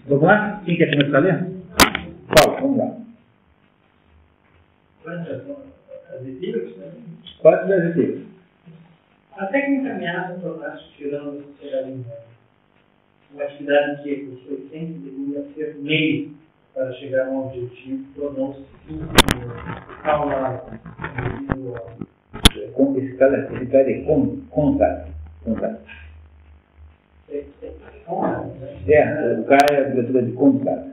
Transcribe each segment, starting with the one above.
Vamos lá? Quem quer começar a ler? Paulo, vamos lá. Quatro adjetivos. A técnica ameaça tornar-se tirando da sociedade moderna. Uma atividade que, por sua essência, deveria ser meio para chegar a um objetivo, tornou-se calma individual. Esse cara é contato. O cara é a diretora de contato.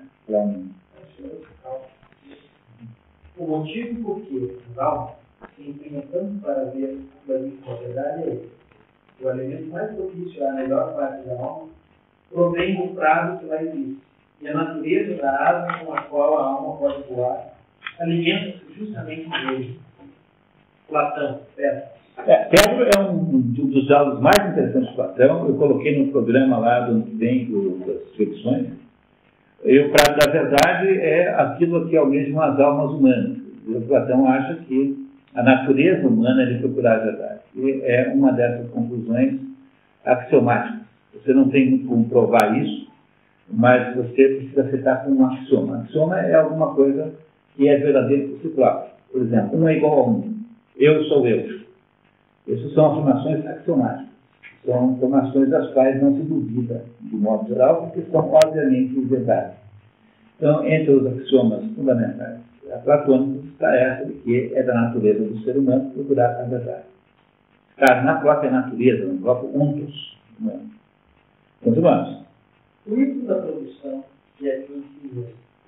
O motivo por que o alma se empenha tanto para ver a verdade é esse. O alimento mais propício à melhor parte da alma provém do prado que lá existe. E a natureza da asa com a qual a alma pode voar alimenta-se justamente dele. Platão, Pedro. Pedro é um dos diálogos mais interessantes de Platão. Eu coloquei no programa lá do ano que vem das reflexões. E o prado da verdade é aquilo que almejam as almas humanas. O Platão acha que a natureza humana é de procurar a verdade. E é uma dessas conclusões axiomáticas. Você não tem muito como provar isso, mas você precisa aceitar como um axioma. Axioma é alguma coisa que é verdadeira por si própria. Por exemplo, 1 é igual a 1. Eu sou eu. Essas são afirmações axiomáticas. São informações das quais não se duvida, de modo geral, porque são obviamente verdades. Então, entre os axiomas fundamentais platônicos está essa de que é da natureza do ser humano procurar a verdade. Está na própria natureza, no próprio ontos humano. Continuamos. O ritmo da produção e a ciência.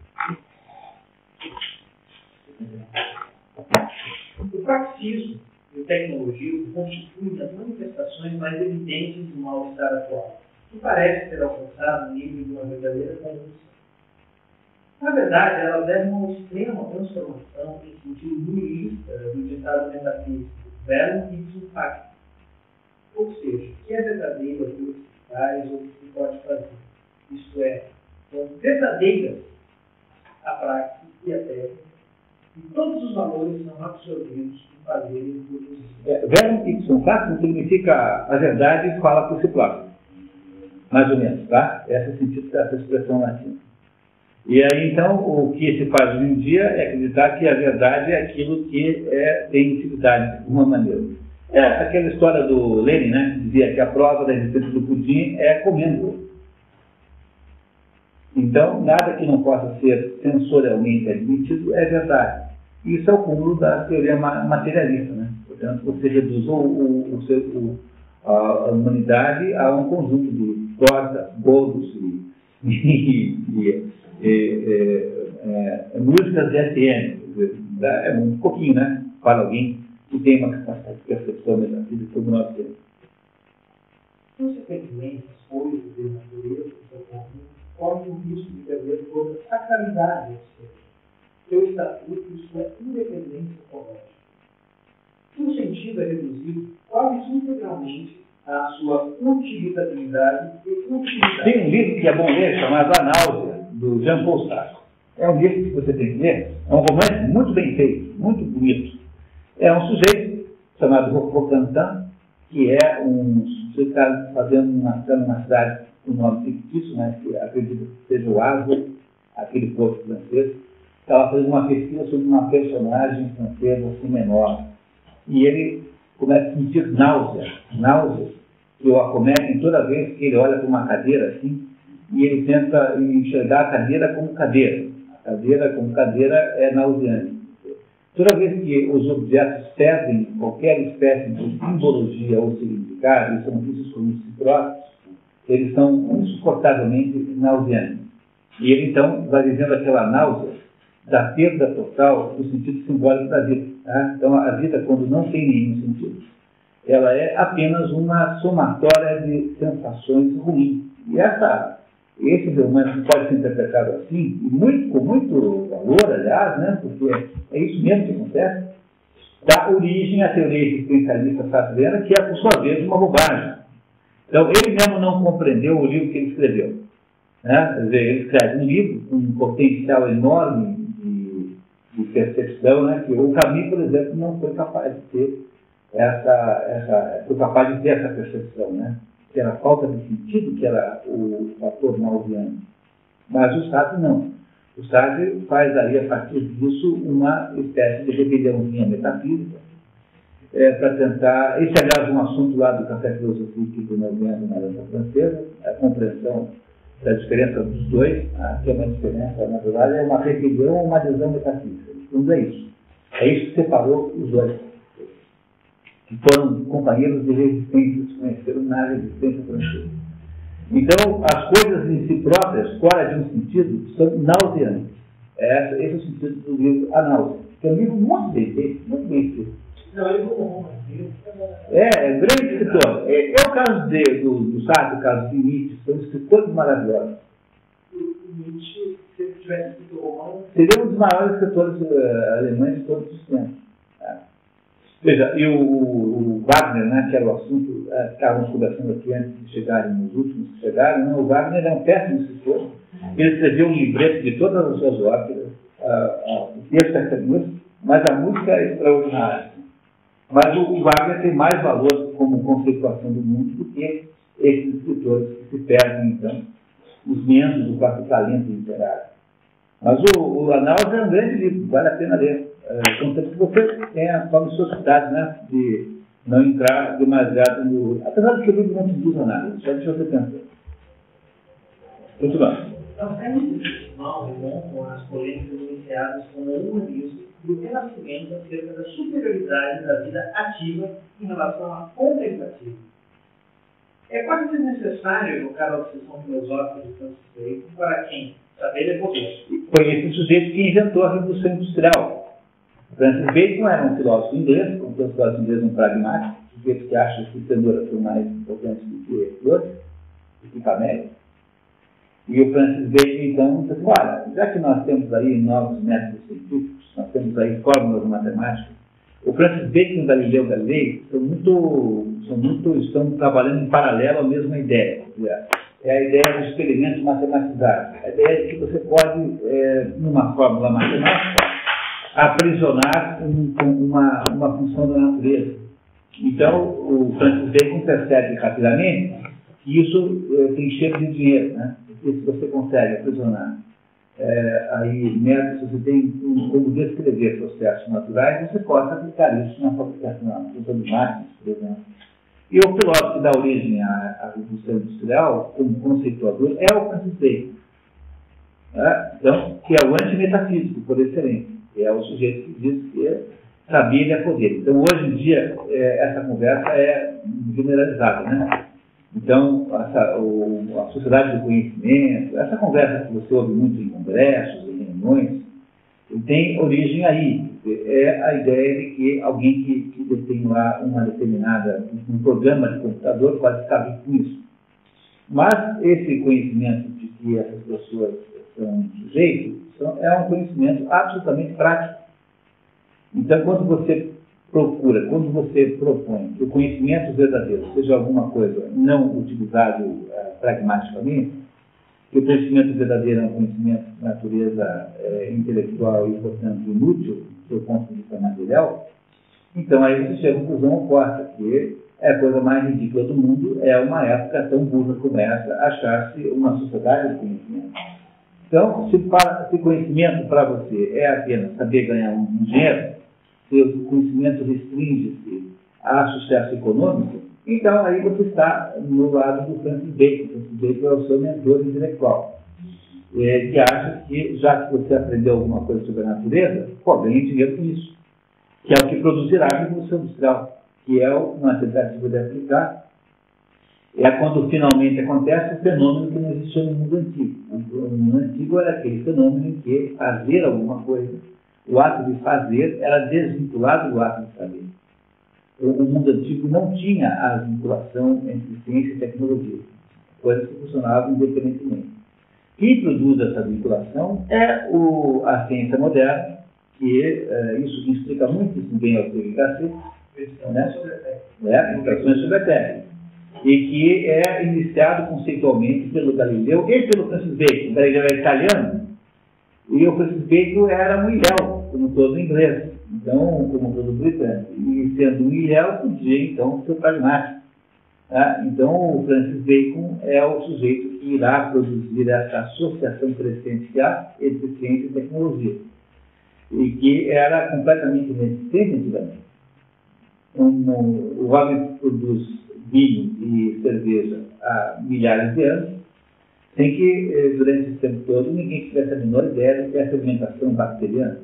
O praxismo e o tecnologismo constituem as manifestações mais evidentes do mal-estar atual, que parece ter alcançado o nível de uma verdadeira convulsão. Na verdade, elas levam a uma extrema transformação em sentido nihilista do ditado metafísico, verum ipsum facto. Ou seja, o que é verdadeiro aquilo que se faz ou que se pode fazer. Isto é, são verdadeiras a prática e a técnica, e todos os valores são absorvidos em fazer e produzir. Verum ipsum facto significa a verdade fala por si próprio. Mais ou menos, tá? Esse é o sentido dessa expressão latina. E aí, então, o que se faz hoje em dia é acreditar que a verdade é aquilo que tem utilidade, de alguma maneira. É aquela história do Lenin, né? Que dizia que a prova da existência do pudim é comendo. Então, nada que não possa ser sensorialmente admitido é verdade. Isso é o cúmulo da teoria materialista, né? Portanto, você reduz a humanidade a um conjunto de tortas, bolos músicas de FM, é um pouquinho, né? Para alguém que tem uma capacidade de percepção metafísica como nós temos. Consequentemente, as coisas de natureza do seu conjunto correm o risco de perder toda a sacralidade do ser. Seu estatuto, isso é independência ecológica. Seu sentido é reduzido quase integralmente à sua utilitariedade e utilidade. Tem um livro que é bom ler, chamado A Náusea, do Jean-Paul Sartre. É um livro que você tem que ler. É um romance muito bem feito, muito bonito. É um sujeito chamado Roquentin, que é um sujeito que está fazendo uma cidade com um nome fictício, mas que acredito que seja o Aslo, aquele povo francês. Estava fazendo uma pesquisa sobre uma personagem francesa assim menor. E ele começa a sentir náuseas, que o acometem toda vez que ele olha para uma cadeira assim, e ele tenta enxergar a cadeira como cadeira. A cadeira como cadeira é nauseante. Toda vez que os objetos perdem qualquer espécie de simbologia ou significado, e são vistos como si próprios, eles são insuportavelmente nauseantes. E ele, então, vai vivendo aquela náusea da perda total do sentido simbólico da vida. Tá? Então, a vida, quando não tem nenhum sentido, ela é apenas uma somatória de sensações ruins. E esse romance pode ser interpretado assim, e com muito valor, aliás, né? Porque é isso mesmo que acontece, dá origem à teoria existencialista sartreana, que é, por sua vez, uma bobagem. Então, ele mesmo não compreendeu o livro que ele escreveu. Né? Quer dizer, ele escreve um livro com um potencial enorme de percepção, né? Que o Camus, por exemplo, não foi capaz de ter foi capaz de ter essa percepção, né? Que era a falta de sentido, que era o fator nauseante. Mas o Sartre não. O Sartre faz aí, a partir disso, uma espécie de rebeliãozinha metafísica, para tentar... Esse, aliás, é um assunto lá do Café Filosofia do movimento na Aliança Francesa, a compreensão da diferença dos dois, que é uma diferença, na verdade, é uma rebelião ou uma adesão metafísica. Então, é isso. É isso que separou os dois, que foram companheiros de resistência, se conheceram na resistência francesa. Então, as coisas em si próprias, fora de um sentido, são nauseantes. Esse é o sentido do livro A Náusea, que é um livro muito bem feito, muito bem escrito. Não, ele não é grande escritor. É o caso do Sartre, o caso de Nietzsche, são escritores maravilhosos. Nietzsche, se ele tivesse escrito romano... Seria um dos maiores escritores alemães de todos os tempos. Veja, e o Wagner, né, que era o assunto, estávamos conversando aqui antes de chegarem, os últimos que chegaram, né, o Wagner é um péssimo escritor. Ele escreveu um livreto de todas as suas óperas, o texto é carinhoso, mas a música é extraordinária. Mas o Wagner tem mais valor como conceituação do mundo do que esses escritores que se perdem, então, os membros do próprio talento literário. Mas o A Náusea é um grande livro, vale a pena ler. Contanto que você tenha a necessidade, né, de não entrar demasiado no... Apesar de que o livro não te diz nada, só deixa você pensar. Muito bem. Então, é muito mal, com as polêmicas iniciadas com o humanismo e o renascimento acerca da superioridade da vida ativa em relação à contemplativa. É quase desnecessário evocar a obsessão filosófica de Francis Bacon para quem saber é poder. Foi esse sujeito que inventou a Revolução Industrial. Francis Bacon era um filósofo inglês, como todos os filósofos ingleses, um pragmático, sujeito que acha que cenoura foi mais importante do que flores, do que camélia. E o Francis Bacon, então, disse assim, olha, já que nós temos aí novos métodos científicos, nós temos aí fórmulas matemáticas, o Francis Bacon e o Galileu Galilei estão trabalhando em paralelo à mesma ideia. É a ideia do experimento matematizado. A ideia de que você pode, numa fórmula matemática, aprisionar uma função da natureza. Então, o Francis Bacon percebe rapidamente que isso tem cheiro de dinheiro, né? Porque se você consegue aprisionar aí métodos, você tem como descrever processos naturais, você pode aplicar isso na fabricação de máquinas, por exemplo. E o filósofo que dá origem à Revolução Industrial, como conceituador, é o Francis Bacon. Então, que é o antimetafísico, por excelência. É o sujeito que diz que saber é poder. Então, hoje em dia, essa conversa é generalizada, né? Então, a sociedade do conhecimento, essa conversa que você ouve muito em congressos, em reuniões, tem origem aí. É a ideia de que alguém que detém lá um programa de computador pode saber com isso. Mas esse conhecimento de que essas pessoas são sujeitos é um conhecimento absolutamente prático. Então, quando você propõe que o conhecimento verdadeiro seja alguma coisa não utilizável pragmaticamente, que o conhecimento verdadeiro é um conhecimento de natureza intelectual e, portanto, inútil, do seu ponto de vista material, então aí você chega à conclusão oposta, que é a coisa mais ridícula do mundo, é uma época tão burra como essa, achar-se uma sociedade de conhecimento. Então, se conhecimento para você é apenas saber ganhar um dinheiro, se o conhecimento restringe-se a sucesso econômico, então aí você está no lado do Francis Bacon. Francis Bacon é o seu mentor intelectual, que acha que, já que você aprendeu alguma coisa sobre a natureza, ganhe dinheiro com isso, que é o que produzirá a Revolução Industrial, que é uma tentativa de aplicar. É quando finalmente acontece o fenômeno que não existia no mundo antigo. O mundo antigo era aquele fenômeno em que fazer alguma coisa, o ato de fazer, era desvinculado do ato de saber. O mundo antigo não tinha a vinculação entre ciência e tecnologia, coisas que funcionavam independentemente. Quem produz essa vinculação é a ciência moderna, que isso explica muito bem ao Ortega y Gasset, né? Meditações sobre a técnica, e que é iniciado conceitualmente pelo Galileu e pelo Francis Bacon. O Galileu é italiano e o Francis Bacon era um ilhéu, como todo inglês, então, como todo britânico. E sendo um ilhéu, podia então ser pragmático. Tá? Então, o Francis Bacon é o sujeito que irá produzir essa associação crescente que há entre ciência e tecnologia, e que era completamente inexistente antigamente. O homem produz vinho e cerveja há milhares de anos, sem que, durante esse tempo todo, ninguém tivesse a menor ideia do que é essa alimentação bacteriana.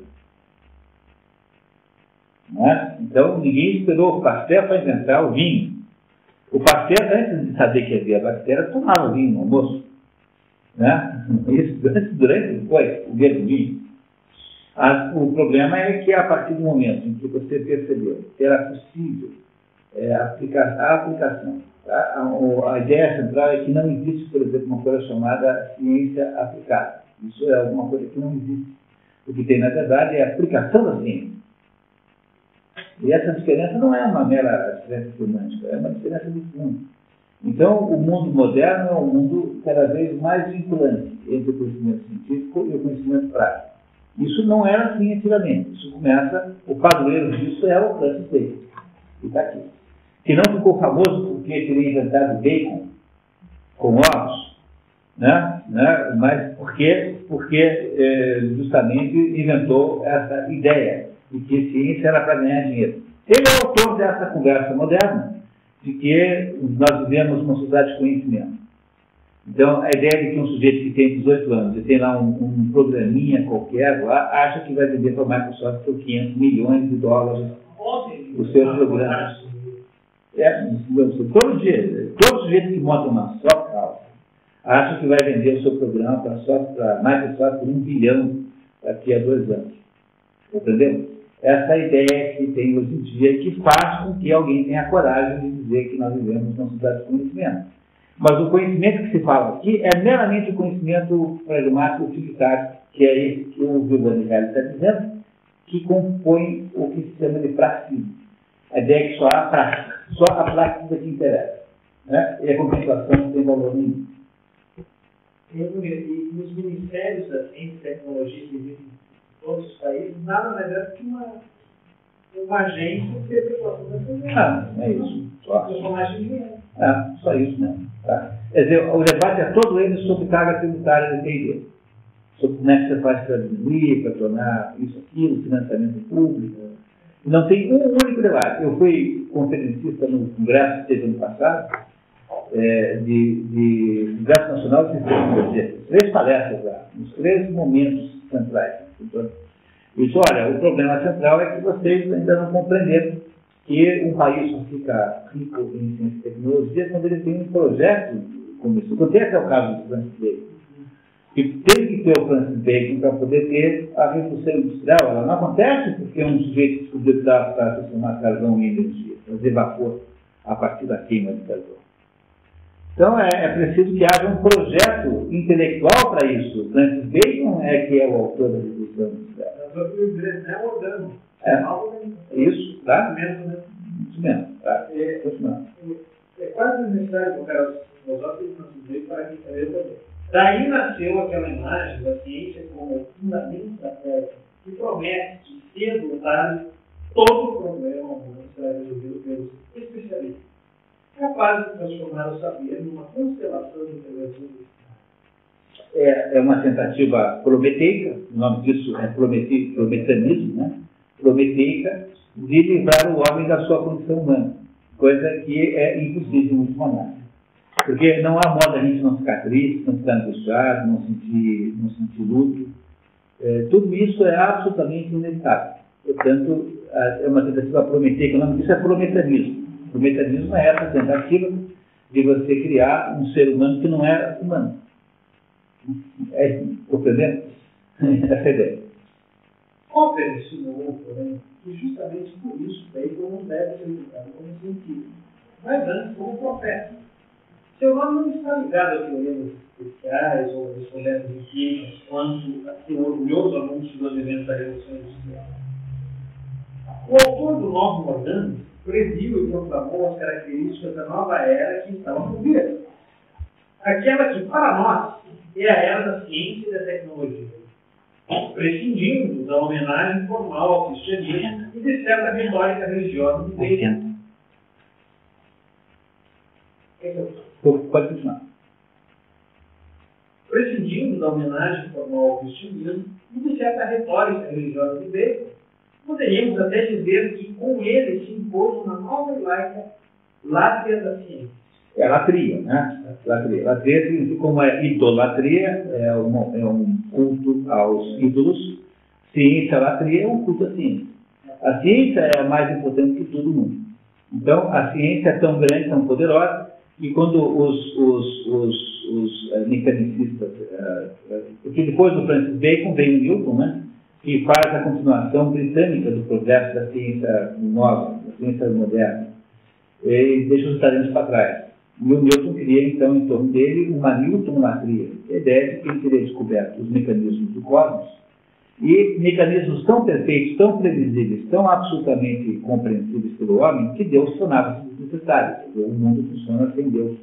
Não é? Então, ninguém esperou o Pasteur para inventar o vinho. O Pasteur, antes de saber que havia bactéria, tomava vinho no almoço. Né? Isso durante depois, o vinho. O problema é que, a partir do momento em que você percebeu que era possível a aplicação, tá? A ideia central é que não existe, por exemplo, uma coisa chamada ciência aplicada. Isso é alguma coisa que não existe. O que tem, na verdade, é a aplicação da ciência. E essa diferença não é uma mera diferença semântica, é uma diferença de fundo. Então, o mundo moderno é um mundo cada vez mais vinculante entre o conhecimento científico e o conhecimento prático. Isso não era assim antigamente. Isso começa, o padroeiro disso é o Francis Bacon. E está aqui. Que não ficou famoso porque teria inventado bacon com ovos, né? Mas porque justamente inventou essa ideia de que ciência era para ganhar dinheiro. Ele é o autor dessa conversa moderna de que nós vivemos numa sociedade de conhecimento. Então, a ideia de que um sujeito que tem 18 anos e tem lá um programinha qualquer lá, acha que vai vender para a Microsoft por $500 milhões os seus programas. Todo sujeito que monta uma software house acha que vai vender o seu programa para a Microsoft por $1 bilhão daqui a 2 anos. Entendeu? Essa ideia que tem hoje em dia que faz com que alguém tenha coragem de dizer que nós vivemos numa sociedade de conhecimento. Mas o conhecimento que se fala aqui é meramente o conhecimento pragmático utilitário, que é esse que o Giovanni Reale está dizendo, que compõe o que se chama de praxismo. A ideia é que só há prática, só a prática que interessa. Né? E a compensação não tem valor nenhum. E nos ministérios da ciência e tecnologia que existem em todos os países, nada mais é do que uma agência de efetuação da ciência. Não é isso. Só isso mesmo. Tá? Quer dizer, o debate é todo ele sobre carga tributária de T&D. Sobre como é que você faz para diminuir, para tornar isso, aquilo, financiamento público. Não tem um único debate. Eu fui conferencista no congresso que teve ano passado, de Congresso Nacional de Ciência e Tecnologia. 3 palestras lá, nos 3 momentos centrais. Eu disse, olha, o problema central é que vocês ainda não compreenderam que um país só fica rico em ciência e tecnologia quando ele tem um projeto como isso. Acontece é o caso do Francis Bacon. E tem que ter o Francis Bacon para poder ter a revolução industrial. Ela não acontece porque um sujeito descobriu que dava para transformar carvão em energia, fazer vapor a partir da queima de carvão. Então é preciso que haja um projeto intelectual para isso. O Francis Bacon é que é o autor da revolução industrial. É o organo. Isso, tá? Isso mesmo, tá? É quase necessário colocar os filosóficos e Francis Bacon para que entender também. Daí nasceu aquela imagem da ciência como fundamento da Terra, que promete ser dotado todo o problema humano será resolvido pelos especialistas, capazes de transformar o saber numa constelação de intervenções. É uma tentativa prometeica, o nome disso é prometanismo, né? Prometeica, de livrar o homem da sua condição humana, coisa que é impossível no último análise. Porque não há modo a gente não ficar triste, não ficar angustiado, não sentir luto. Tudo isso é absolutamente inevitável. Portanto, é uma tentativa prometeica, o nome disso é prometanismo. Prometanismo é essa tentativa de você criar um ser humano que não é humano. Compreendendo? Essa ideia. Popper ensinou, porém, que justamente por isso Bacon não deve ser educado como cientista, mas antes como profeta. Seu nome não está ligado a teoremas especiais ou a descobertas empíricas quanto a seu orgulhoso anúncio dos eventos da Revolução Industrial. O autor do Novo Moderno previu e proclamou as características da nova era que estava por vir. Aquela que, para nós, é a era da ciência e da tecnologia, prescindindo da homenagem formal ao cristianismo e de certa retórica religiosa do meio. Pode continuar. Prescindindo da homenagem formal ao cristianismo e de certa retórica religiosa de Bacon, poderíamos até dizer que com ele se impôs uma nova e laica látria da ciência. É latria, né? Latria significa como é idolatria, é um culto aos ídolos. Ciência, latria é um culto à ciência. A ciência é a mais importante que todo mundo. Então, a ciência é tão grande, tão poderosa, e quando os mecanicistas, porque depois do Francis Bacon veio Newton, né? Que faz a continuação britânica do progresso da ciência nova, da ciência moderna, e deixa os italianos para trás. E o Newton cria, então, em torno dele, uma Newton-latria, a ideia de que ele teria descoberto os mecanismos do cosmos, e mecanismos tão perfeitos, tão previsíveis, tão absolutamente compreensíveis pelo homem, que Deus tornava-se desnecessário. O mundo funciona sem Deus.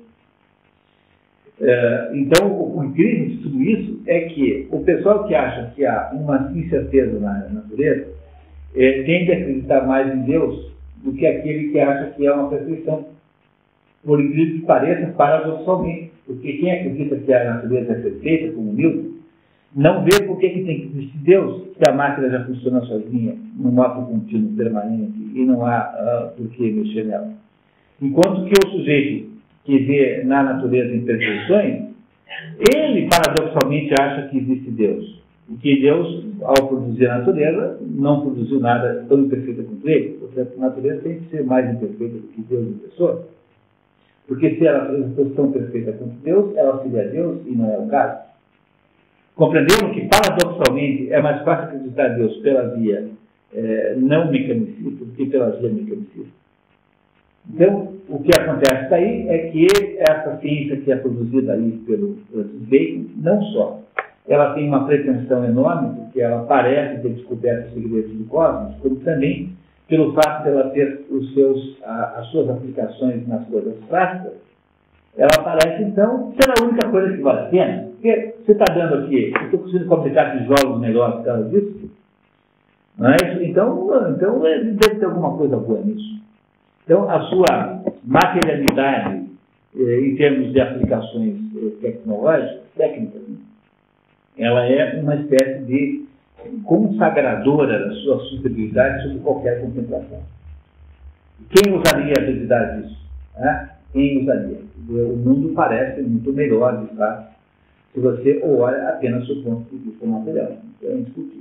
Então, o incrível de tudo isso é que o pessoal que acha que há uma incerteza na natureza tende a acreditar mais em Deus do que aquele que acha que é uma perfeição. Por incrível que pareça, paradoxalmente. Porque quem acredita que a natureza é perfeita, como Newton, não vê por que tem que existir Deus se a máquina já funciona sozinha, num modo contínuo permanente, e não há por que mexer nela. Enquanto que o sujeito que vê na natureza imperfeições, ele paradoxalmente acha que existe Deus. E que Deus, ao produzir a natureza, não produziu nada tão imperfeito quanto ele. Portanto, a natureza tem que ser mais imperfeita do que Deus em pessoa. Porque se ela fosse tão perfeita quanto Deus, ela seria Deus e não é o caso. Compreendemos que, paradoxalmente, é mais fácil acreditar em Deus pela via não mecanicista do que pela via mecanicista. Então, o que acontece daí é que essa ciência que é produzida aí pelo Francis Bacon, não só, ela tem uma pretensão enorme, porque ela parece ter descoberto os segredos do cosmos, como também pelo fato de ela ter as suas aplicações nas coisas práticas, ela parece, então, ser a única coisa que vale a pena. Porque você está dando aqui, eu estou conseguindo fabricar tijolos melhores por causa disso, não é isso? Então deve ter alguma coisa boa nisso. Então, a sua materialidade, em termos de aplicações tecnológicas, técnicas, ela é uma espécie de consagradora da sua sustentabilidade sobre qualquer contemplação. Quem usaria a habilidade disso? Quem usaria? O mundo parece muito melhor, de fato, se você olha apenas do ponto de vista material. Então, é indiscutível.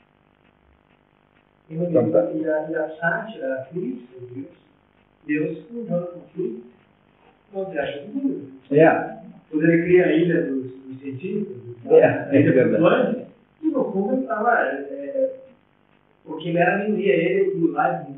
E a sátira, a crítica de Deus não joga conflito, não se acha dúvida. Quando ele cria a ilha dos cientistas, a ilha dos planos, e no fundo ele estava, porque ele era a minoria, ele e o Leibniz.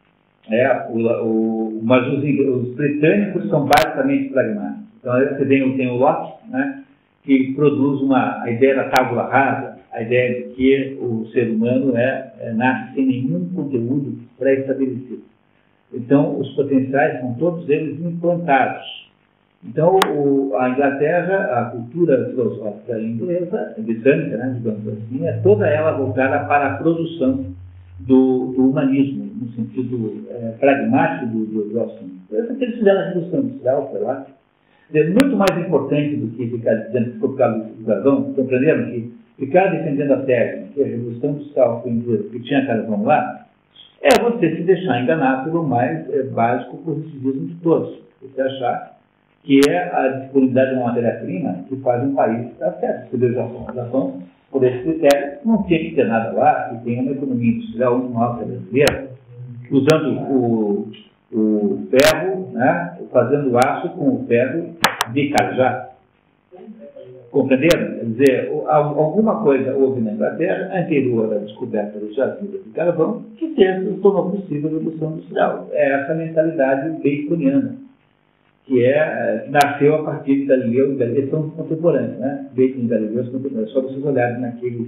Mas os britânicos são basicamente pragmáticos. Então, você tem o Locke, né, que produz a ideia da tábula rasa, a ideia de que o ser humano nasce sem nenhum conteúdo pré-estabelecido. Então, os potenciais são todos eles implantados. Então, a Inglaterra, a cultura filosófica inglesa, britânica, né, digamos assim, é toda ela voltada para a produção do humanismo, no sentido pragmático do assunto. Essa que eles fizeram a Revolução Industrial, foi lá. É muito mais importante do que ficar dizendo que ficou por causa do carvão. Compreenderam que ficar defendendo a tese que a Revolução Industrial foi inglesa, que tinha carvão lá, é você se deixar enganar pelo mais básico positivismo de todos. Você achar que é a disponibilidade de uma matéria-prima que faz um país dar certo. Você vê o Japão, por esse critério, não tinha que ter nada lá, e tem uma economia industrial muito maior que a brasileira, usando o ferro, né, fazendo aço com o ferro de Cajá. Compreenderam? Quer dizer, alguma coisa houve na Inglaterra, anterior à descoberta dos jazidas de carvão, que tornou possível a Revolução Industrial. É essa mentalidade baconiana, que nasceu a partir de Galileu e Galileu, são contemporâneos, né? Bacon e Galileu são contemporâneos. Só vocês olharem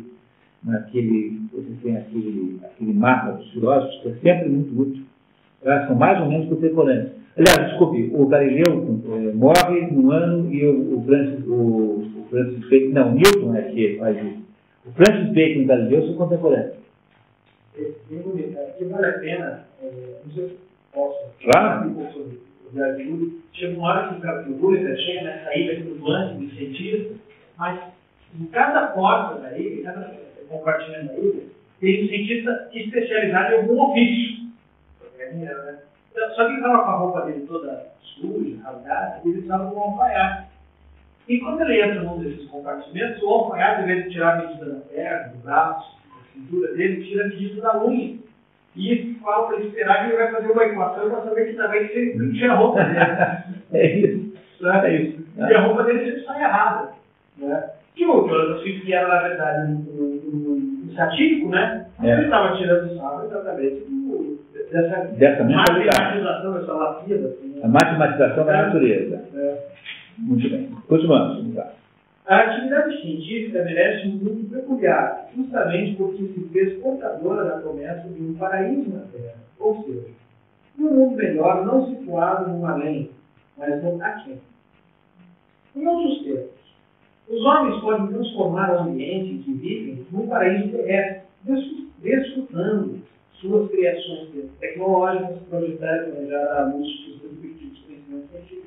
vocês têm aquele mapa dos filósofos, que é sempre muito útil. Tá? São mais ou menos contemporâneos. Aliás, desculpe, o Galileu morre num ano e o Francis Bacon, não, o Newton é que faz isso. O Francis Bacon e o Galileu são contemporâneos. Que vale a pena, não sei se posso, claro, já viu, chega uma hora que o Gulliver chega nessa ilha flutuante dos cientistas, mas em cada porta da ilha, em cada compartimento da ilha, tem um cientista especializado em algum ofício. Então, só que ele estava com a roupa dele toda suja, rasgada, ele estava com um alfaiate. E quando ele entra num desses compartimentos, o alfaiate, ao invés de tirar a medida da perna, do braço, da cintura dele, tira a medida da unha. E fala para ele esperar que ele vai fazer uma equação para saber que também ele tira a roupa dele. É isso. É isso. E a roupa dele sempre está errada. Né? Que o Jonathan Swift, que era, na verdade, um satírico, né? Ele estava tirando sarro exatamente dessa matematização, dessa lapida. Assim, né? A matematização da natureza. Muito bem. Continuamos. A atividade científica merece um grupo peculiar, justamente porque se fez portadora da promessa de um paraíso na Terra, ou seja, um mundo melhor não situado no além, mas no aqui. Em outros termos, os homens podem transformar o ambiente em que vivem num paraíso terrestre, desfrutando suas criações tecnológicas, projetar e planejar a luz dos respectivos conhecimentos científicos.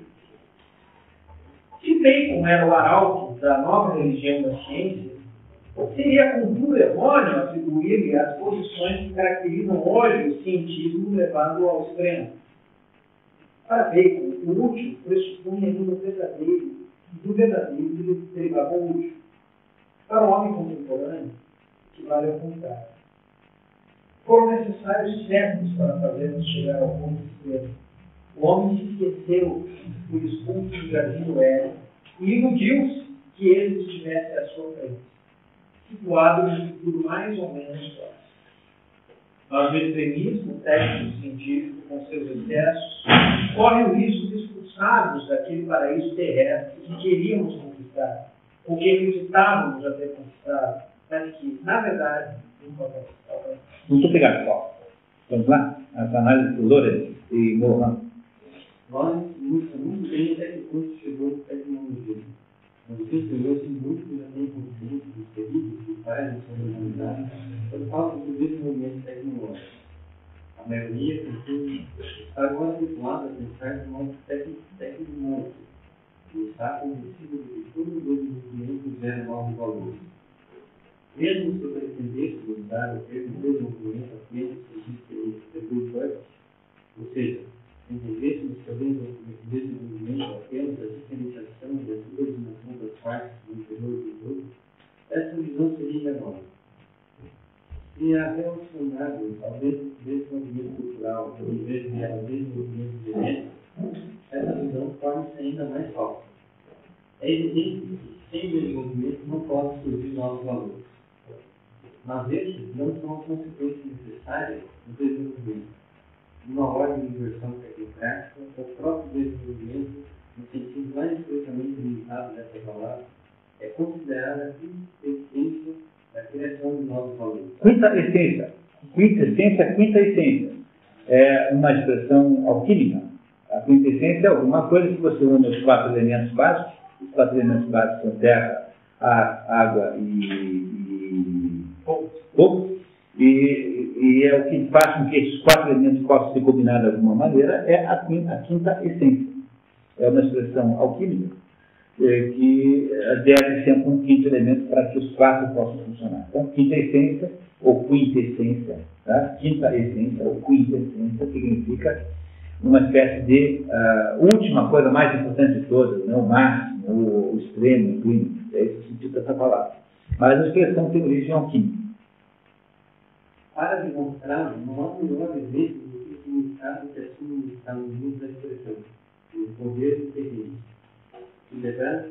Se Bacon era o arauto da nova religião da ciência, seria contudo errôneo atribuir-lhe as posições que caracterizam hoje o cientismo levado ao extremo. Para Bacon, o útil pressupunha do verdadeiro derivava o útil. Para o homem contemporâneo, que vale ao contrário. Foram necessários séculos para fazermos chegar ao ponto extremo. O homem se esqueceu do expulso do jardim do Éden e iludiu-se que ele estivesse à sua frente, situado no futuro mais ou menos próximo. Mas o extremismo técnico-científico, com seus excessos, corre o risco de expulsarmos daquele paraíso terrestre que queríamos conquistar, ou que acreditávamos já ter conquistado, mas que, na verdade, nunca alcançamos. Muito obrigado, Paulo. Vamos lá? As análises do Lourenço e Mohan. Nós buscamos muito bem até que ponto chegou a tecnologia. Mas o que escreveu-se muito já tem consciência dos perigos que faz sobre a humanidade por causa do desenvolvimento tecnológico. A maioria, contudo, está agora habituada a pensar de modo tecnológico e está convencido de que todo o desenvolvimento gera novos valores. Mesmo se eu pretendesse usar o termo desenvolvimento apenas que existe Burke, ou seja, entendêssemos que o desenvolvimento apenas a diferenciação e a subordinação das partes do interior do todo, essa visão seria menor. Se a relacionado ao desenvolvimento cultural ou em vez de ao desenvolvimento genético, essa visão torna-se ainda mais falsa. É evidente que sem desenvolvimento não podem surgir novos valores. Mas esses não são as consequências necessárias do desenvolvimento. Numa ordem de inversão tecnocrática, o próprio desenvolvimento, no sentido mais estritamente limitado dessa palavra, é considerada a quintessência da criação de novos valores. Quinta essência. Quinta essência. É uma expressão alquímica. A quintessência é alguma coisa que você une os 4 elementos básicos. Os 4 elementos básicos são terra, ar, água e fogo. E é o que faz com que esses 4 elementos possam ser combinados de alguma maneira, é a quinta essência. É uma expressão alquímica que deve sempre um quinto elemento para que os 4 possam funcionar. Então, quinta essência ou quintessência, tá? Quinta essência ou quintessência significa uma espécie de última coisa mais importante de todas, né? O máximo, o extremo, o clínico. É esse o sentido dessa palavra. Mas a expressão tem origem alquímica. Para demonstrar, não há melhor exemplo do que o significado que assume os Estados Unidos da expressão, o poder do terreno. O detalhe,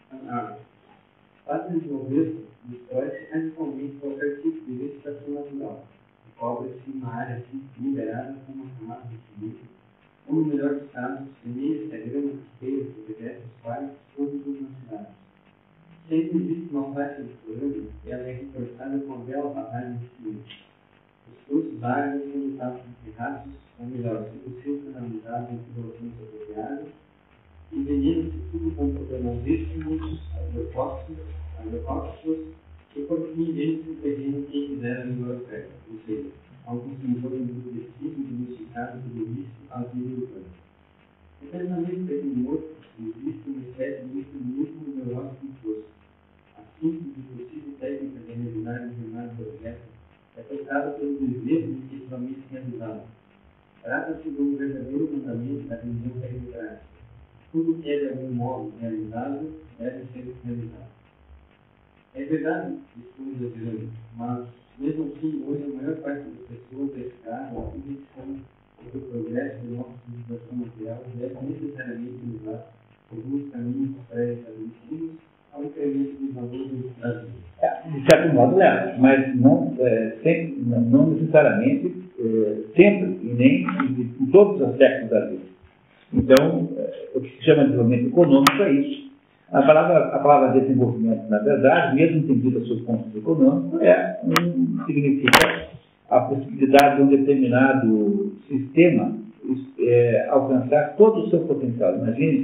para desenvolver, destrói-se radicalmente qualquer tipo de vegetação natural, e cobre-se uma área assim liberada com uma camada de cimento, ou no melhor dos casos, semeia-se a grama rasteira que obedece os parques todos nas cidades. Sempre existe uma faixa de floresta e ela é reforçada com a bela batalha de cimento. Os cursos áreas são limitados de terraços, ou melhor, se possível, canalizados em tubulações apropriadas, e vendido-se tudo com problemosíssimos agrotóxicos, e por fim vende-se o terreno quem quiser a melhor oferta, ou seja, ao consumidor endurecido e domesticado do risco ao nível urbano. O pensamento tecnológico existe uma espécie de mecanismo neurótico imposto. A simples e possível técnica de realizar determinado projeto é tocada pelo desejo de efetivamente realizá-lo. Trata-se de um verdadeiro mandamento da religião tecnocrática. Tudo que é de algum modo realizável deve ser realizado. É verdade, dispôs a Verônica, mas mesmo assim, hoje a maior parte das pessoas é escrava à convicção de que o progresso de nossa civilização material deve necessariamente levar alguns caminhos pré-estabelecidos ao incremento dos valores do Brasil. De certo modo leva, mas não, não necessariamente, sempre e nem em todos os aspectos da vida. Então, o que se chama de desenvolvimento econômico é isso. A palavra desenvolvimento, na verdade, mesmo entendida sob o ponto de vista econômico, significa a possibilidade de um determinado sistema alcançar todo o seu potencial.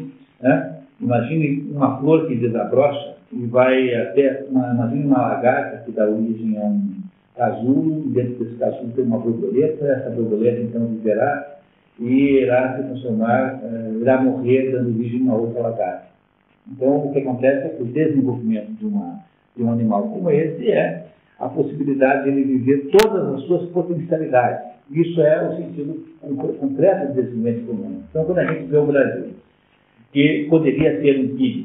Imagine uma flor que desabrocha e vai até, imagine uma lagarta que dá origem a um casulo, e dentro desse casulo tem uma borboleta, essa borboleta então viverá e irá se transformar, irá morrer dando origem a uma outra lagarta. Então, o que acontece é que o desenvolvimento de um animal como esse é a possibilidade de ele viver todas as suas potencialidades. Isso é o sentido concreto do desenvolvimento econômico. Então, quando a gente vê o Brasil, que poderia ter um PIB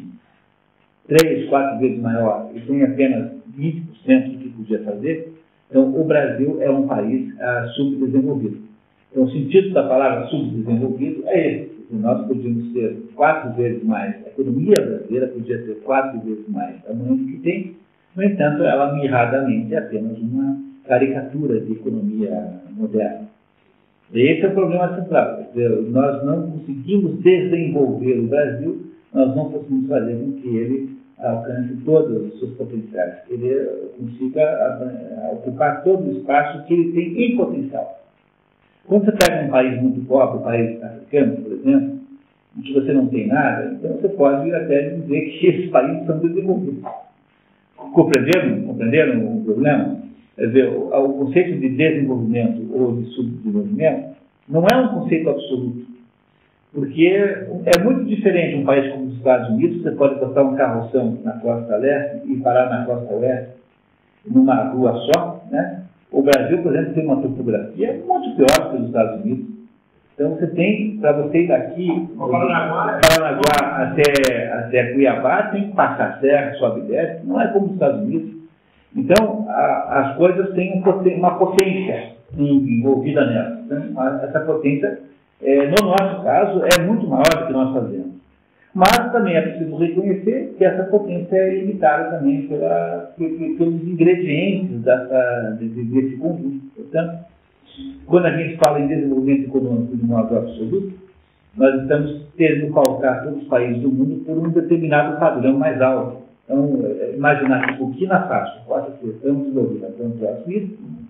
3, 4 vezes maior e tem apenas 20% do que podia fazer, então o Brasil é um país subdesenvolvido. Então, o sentido da palavra subdesenvolvido é esse. Nós podíamos ter 4 vezes mais, a economia brasileira podia ter 4 vezes mais tamanho do que tem, no entanto, ela mirradamente é apenas uma caricatura de economia moderna. E esse é o problema central. Quer dizer, nós não conseguimos desenvolver o Brasil, nós não conseguimos fazer com que ele alcance todos os seus potenciais, que ele consiga ocupar todo o espaço que ele tem em potencial. Quando você pega um país muito pobre, um país africano, por exemplo, em que você não tem nada, então você pode até dizer que esses países são desenvolvidos. Compreenderam o problema? Quer dizer, o conceito de desenvolvimento ou de subdesenvolvimento não é um conceito absoluto. Porque é muito diferente um país como os Estados Unidos, você pode botar um carroção na costa leste e parar na costa oeste, numa rua só, né? O Brasil, por exemplo, tem uma topografia muito pior que os Estados Unidos. Então, você tem, para você ir daqui, Paranaguá até Cuiabá, tem que passar serra, sobe e desce, não é como os Estados Unidos. Então, as coisas têm uma potência envolvida nelas. Então, essa potência, no nosso caso, é muito maior do que nós fazemos. Mas também é preciso reconhecer que essa potência é limitada também pelos ingredientes desse conjunto. Portanto, quando a gente fala em desenvolvimento econômico de modo absoluto, nós estamos tendo que pautar todos os países do mundo por um determinado padrão mais alto. Então, imaginar que Burkina Faso possa ser tão desenvolvida quanto a Suíça,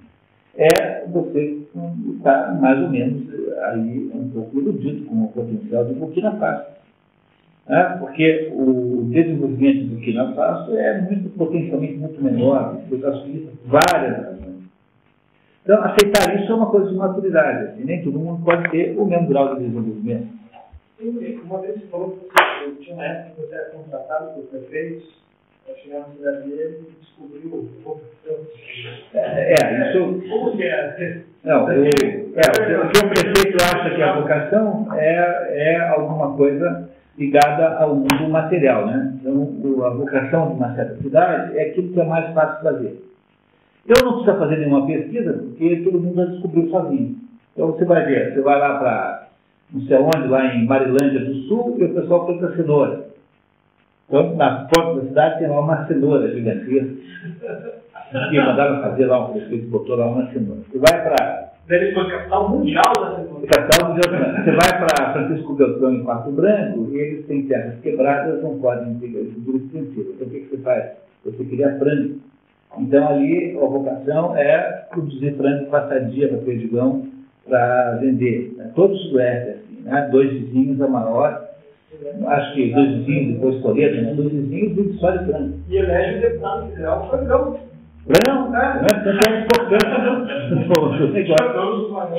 você está mais ou menos aí um pouco iludido com o potencial de Burkina Faso. Porque o desenvolvimento do Burkina Faso é potencialmente muito menor do que a Suíça, várias razões. Então, aceitar isso é uma coisa de maturidade. Assim, nem todo mundo pode ter o mesmo grau de desenvolvimento. Uma vez você falou que tinha uma época que você era contratado por prefeitos para chegar na cidade dele e descobrir o corrupção. Isso... Como que é? Não, o que o prefeito acha que a vocação é alguma coisa ligada ao mundo material, né? Então, a vocação de uma certa cidade é aquilo que é mais fácil de fazer. Eu não preciso fazer nenhuma pesquisa, porque todo mundo já descobriu sozinho. Então, você vai ver, você vai lá para não sei onde, lá em Marilândia do Sul, e o pessoal planta cenoura. Então, na porta da cidade tem lá uma cenoura gigantesca, que mandaram fazer lá, um prefeito botou lá uma cenoura. Você vai para... Ele foi capital mundial da cenoura. Capital mundial. Você vai para Francisco Beltrão, em Pato Branco, e eles têm terras quebradas, não podem ter estrutura extensiva. Então, o que você faz? Você cria frango. Então, ali, a vocação é produzir frango passadia para perdigão, para vender. Né? Todo o sudoeste, assim, né? 2 vizinhos a maior, acho que 2 vizinhos, depois Toledo, né? 2 vizinhos vivem só de frango. E elege o deputado federal frangão. Não, tanto é importante no negócio.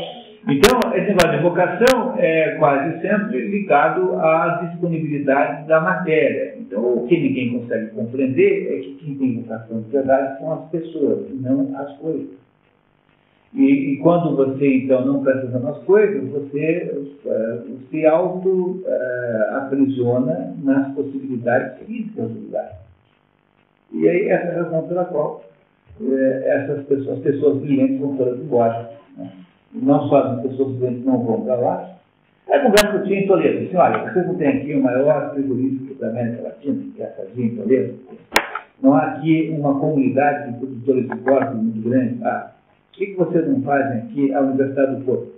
Então, esse negócio de vocação é quase sempre ligado à disponibilidade da matéria. Então, o que ninguém consegue compreender é que quem tem vocação de verdade são as pessoas, não as coisas. E quando você, então, não presta atenção nas coisas, você se auto-aprisiona nas possibilidades físicas do lugar. E aí, essa é a razão pela qual as pessoas brilhantes vão todas embora. Né? Não só as pessoas brilhantes não vão para lá. É a conversa que eu tinha em Toledo. Disse, olha, vocês não têm aqui o maior frigorífico da América Latina, que é a Sardinha em Toledo? Não há aqui uma comunidade de produtores de corpos muito grande? Ah, o que vocês não fazem aqui à Universidade do Porto?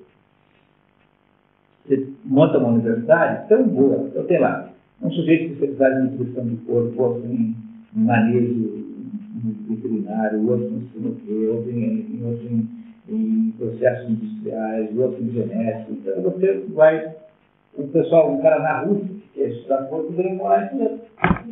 Você monta uma universidade tão boa, então tem lá um sujeito especializado em nutrição do corpo, outro em manejo veterinário, outro em sinoquê, outro em processos industriais, outro em genética. Então você vai, o pessoal, um cara na Rússia, que quer estudar corpo, vem morar em Toledo.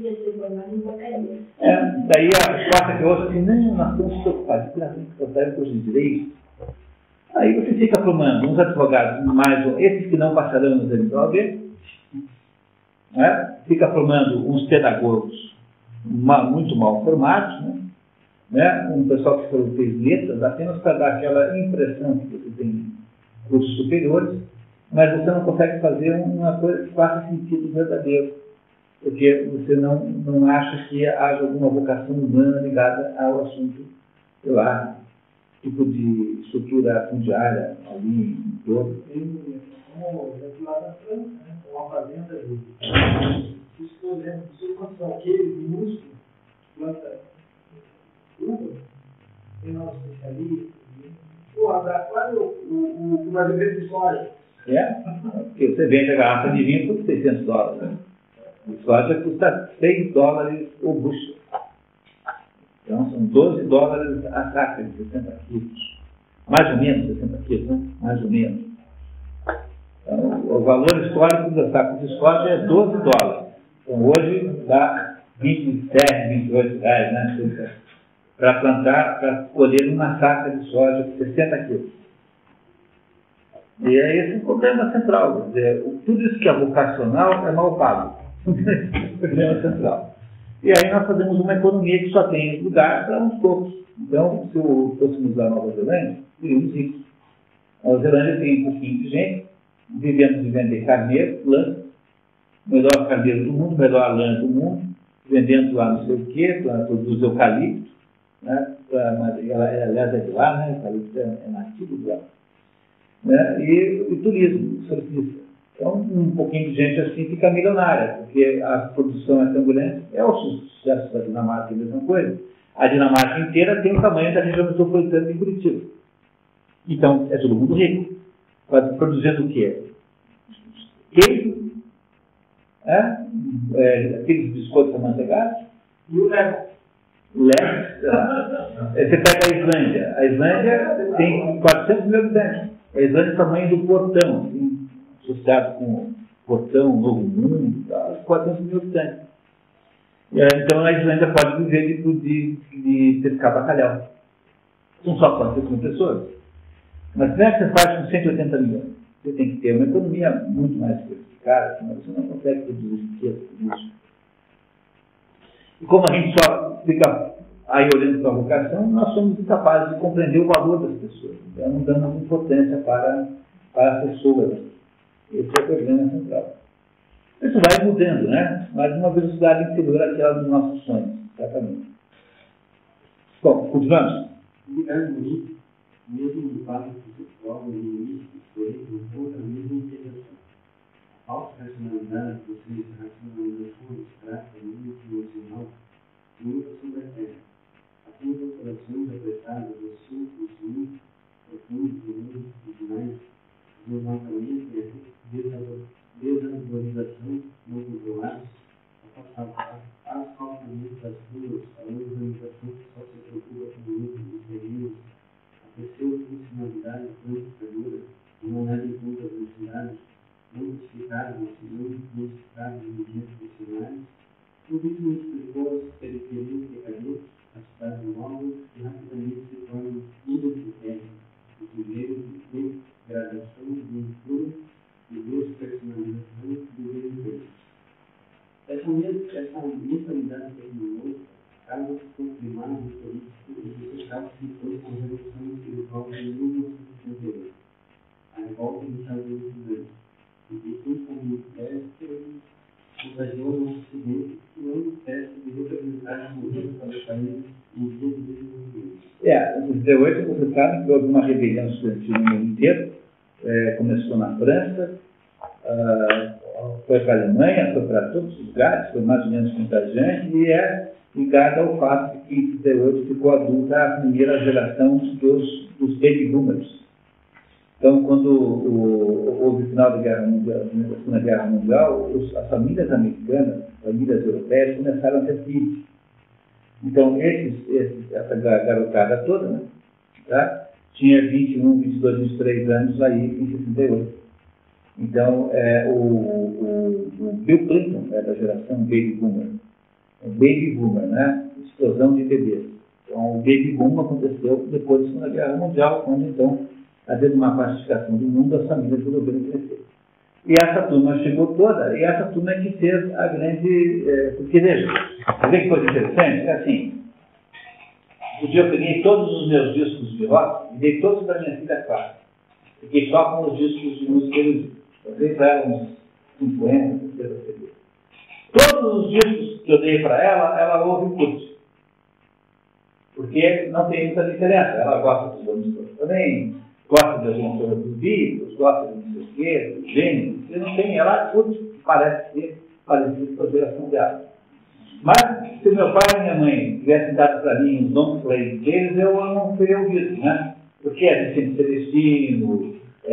Daí a resposta que eu ouço assim, não, nós estamos preocupados, preocupados com os direitos. Aí você fica formando uns advogados, esses que não passarão nos MPOB, né? Fica formando uns pedagogos muito mal formados, né? Um pessoal que fez letras apenas para dar aquela impressão que você tem cursos superiores, mas você não consegue fazer uma coisa que faça sentido verdadeiro, porque você não acha que haja alguma vocação humana ligada ao assunto, sei lá, tipo de estrutura fundiária ali em todo. Como lá na França, né? Uma fazenda de escolhendo, quantos são aqueles minúsculos, planta uva, tem lá um especialista. Pô, quase o brasileiro de soja. Porque você vende a garrafa de vinho por $600. Né? O soja custa $6 o bushel. Então são $12 a saca de 60 quilos. Mais ou menos 60 quilos, né? Mais ou menos. Então, o valor histórico da saca de soja é $12. Então hoje dá 27, 28 reais, né? Para plantar, para colher uma saca de soja de 60 quilos. E é esse o problema central. Quer dizer, tudo isso que é vocacional é mal pago. O problema central. E aí nós fazemos uma economia que só tem lugar para uns poucos. Então, se fôssemos lá na Nova Zelândia, teríamos isso. A Nova Zelândia tem um pouquinho de gente, vivendo de vender carneiro, lã, melhor carneiro do mundo, melhor lã do mundo, vendendo lá não sei o quê, produz eucalipto, né? Aliás, é de lá, né? O eucalipto é nativo de lá. Né? E turismo, surfista. Então, um pouquinho de gente assim fica milionária, porque a produção é tão grande. É o sucesso da Dinamarca, a mesma coisa. A Dinamarca inteira tem o tamanho da região metropolitana de Curitiba. Então, é todo mundo rico. Produzindo o quê? Queijo, aqueles biscoitos amanteigados. E o Lego. Você pega a Islândia. A Islândia tem 400 mil habitantes. A Islândia é o tamanho do Portão, assim, associado com o Portão, Novo Mundo, 400 mil habitantes. Então a Islândia pode viver de pescar bacalhau. São só 400 mil pessoas. Mas como é que você faz com 180 milhões? Você tem que ter uma economia muito mais diversificada, senão você não consegue produzir riqueza por isso. E como a gente só fica aí olhando para a vocação, nós somos incapazes de compreender o valor das pessoas. Então não damos importância para as pessoas. Esse é o problema central. Isso vai mudando, né? Mas numa velocidade inferior àquela dos nossos sonhos, certamente. Bom, continuamos. Mesmo no fato que se forma no início do coelho, encontra a mesma integração. A falsa racionalidade, ou seja, a racionalização abstrata, muito emocional, nunca sobreterra. As incorporações apressadas aos assuntos muito profundos e muito originais, o desmatamento e a desvalorização não controlados, a asfaltamento das ruas, a urbanização que só se preocupa com o lucro dos terrenos, a pseudo-funcionalidade quantificadora, que não leva em conta as necessidades não justificadas, não justificadas de medidas funcionais, um ritmo perigoso, periferias decadentes, as cidades novas, que rapidamente se tornam ilhas de terra, o primeiro de degradação. acaba se foi com a Revolução Espiritual de 1968. A revolta dos Estados Unidos. E quem foi muito perto contagiou no Ocidente que não teste de representar o governo para o país em dia de desenvolvimento. Em 68 você sabe que houve uma rebelião estudantil no mundo inteiro. Começou na França, foi para a Alemanha, foi para todos os lugares, foi mais ou menos contagiante e é ligada ao fato de que em 68 ficou adulta a primeira geração dos baby boomers. Então, quando houve o final da Segunda Guerra Mundial, as famílias americanas, famílias europeias, começaram a ter filhos. Então, essa garotada toda, né, tá, tinha 21, 22, 23 anos aí em 68. Então, o Bill Clinton é da geração Baby Boomer. Baby Boomer, né? Explosão de bebês. Então, o Baby Boom aconteceu depois da Segunda Guerra Mundial, quando, então, havia uma pacificação do mundo, as famílias resolveram crescer. E essa turma chegou toda, e essa turma é que fez a grande... porque, veja, você vê que coisa interessante? É assim, um dia eu peguei todos os meus discos de rock e dei todos para minha filha Clara. Fiquei só com os discos de música erudita. Eu dei para ela uns 50, 60 CDs. Todos os discos que eu dei para ela ouve e curte. Porque não tem muita diferença. Ela gosta dos anos também, gosta das autoras dos Beatles, gosta de não sei o quê, do gênero. E não tem, ela curte, parece ser parecido com a geração dela. Mas, se meu pai e minha mãe tivessem dado para mim os long plays deles, eu não teria ouvido, né? Porque é Vicente Celestino,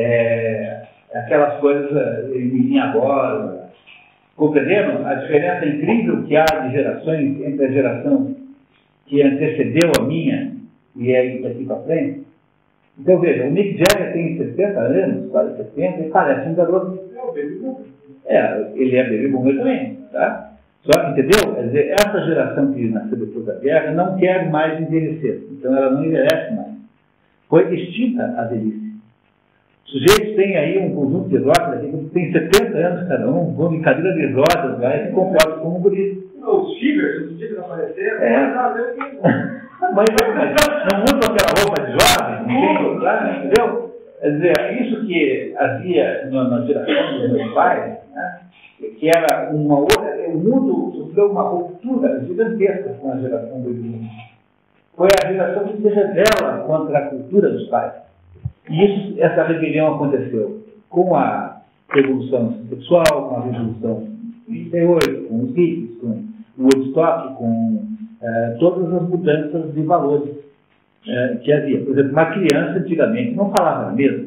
aquelas coisas em linha agora. Compreenderam a diferença incrível que há de gerações entre a geração que antecedeu a minha e aí daqui para frente? Então, veja, o Mick Jagger tem 60 anos, quase 70, e parece um garoto. É o Baby Boomer. Ele é Baby Boomer também, tá? Só que, entendeu? Quer dizer, essa geração que nasceu depois da guerra não quer mais envelhecer. Então, ela não envelhece mais. Foi extinta a velhice. Os sujeitos têm aí um conjunto de rodas que tem 70 anos cada um, vão de cadeira de rodas, vai, e se comportam como um guri. Os Tigers apareceram. Mas não usa aquela roupa de jovem, não tem lugar, entendeu? Quer dizer, isso que havia na geração dos meus pais, né, que era uma outra, o mundo sofreu uma ruptura gigantesca com a geração do mundo. Foi a geração que se rebela contra a cultura dos pais. E essa rebelião aconteceu com a revolução sexual, com a revolução de 38, com os hippies, com o Woodstock, com todas as mudanças de valores que havia. Por exemplo, uma criança antigamente não falava na mesa.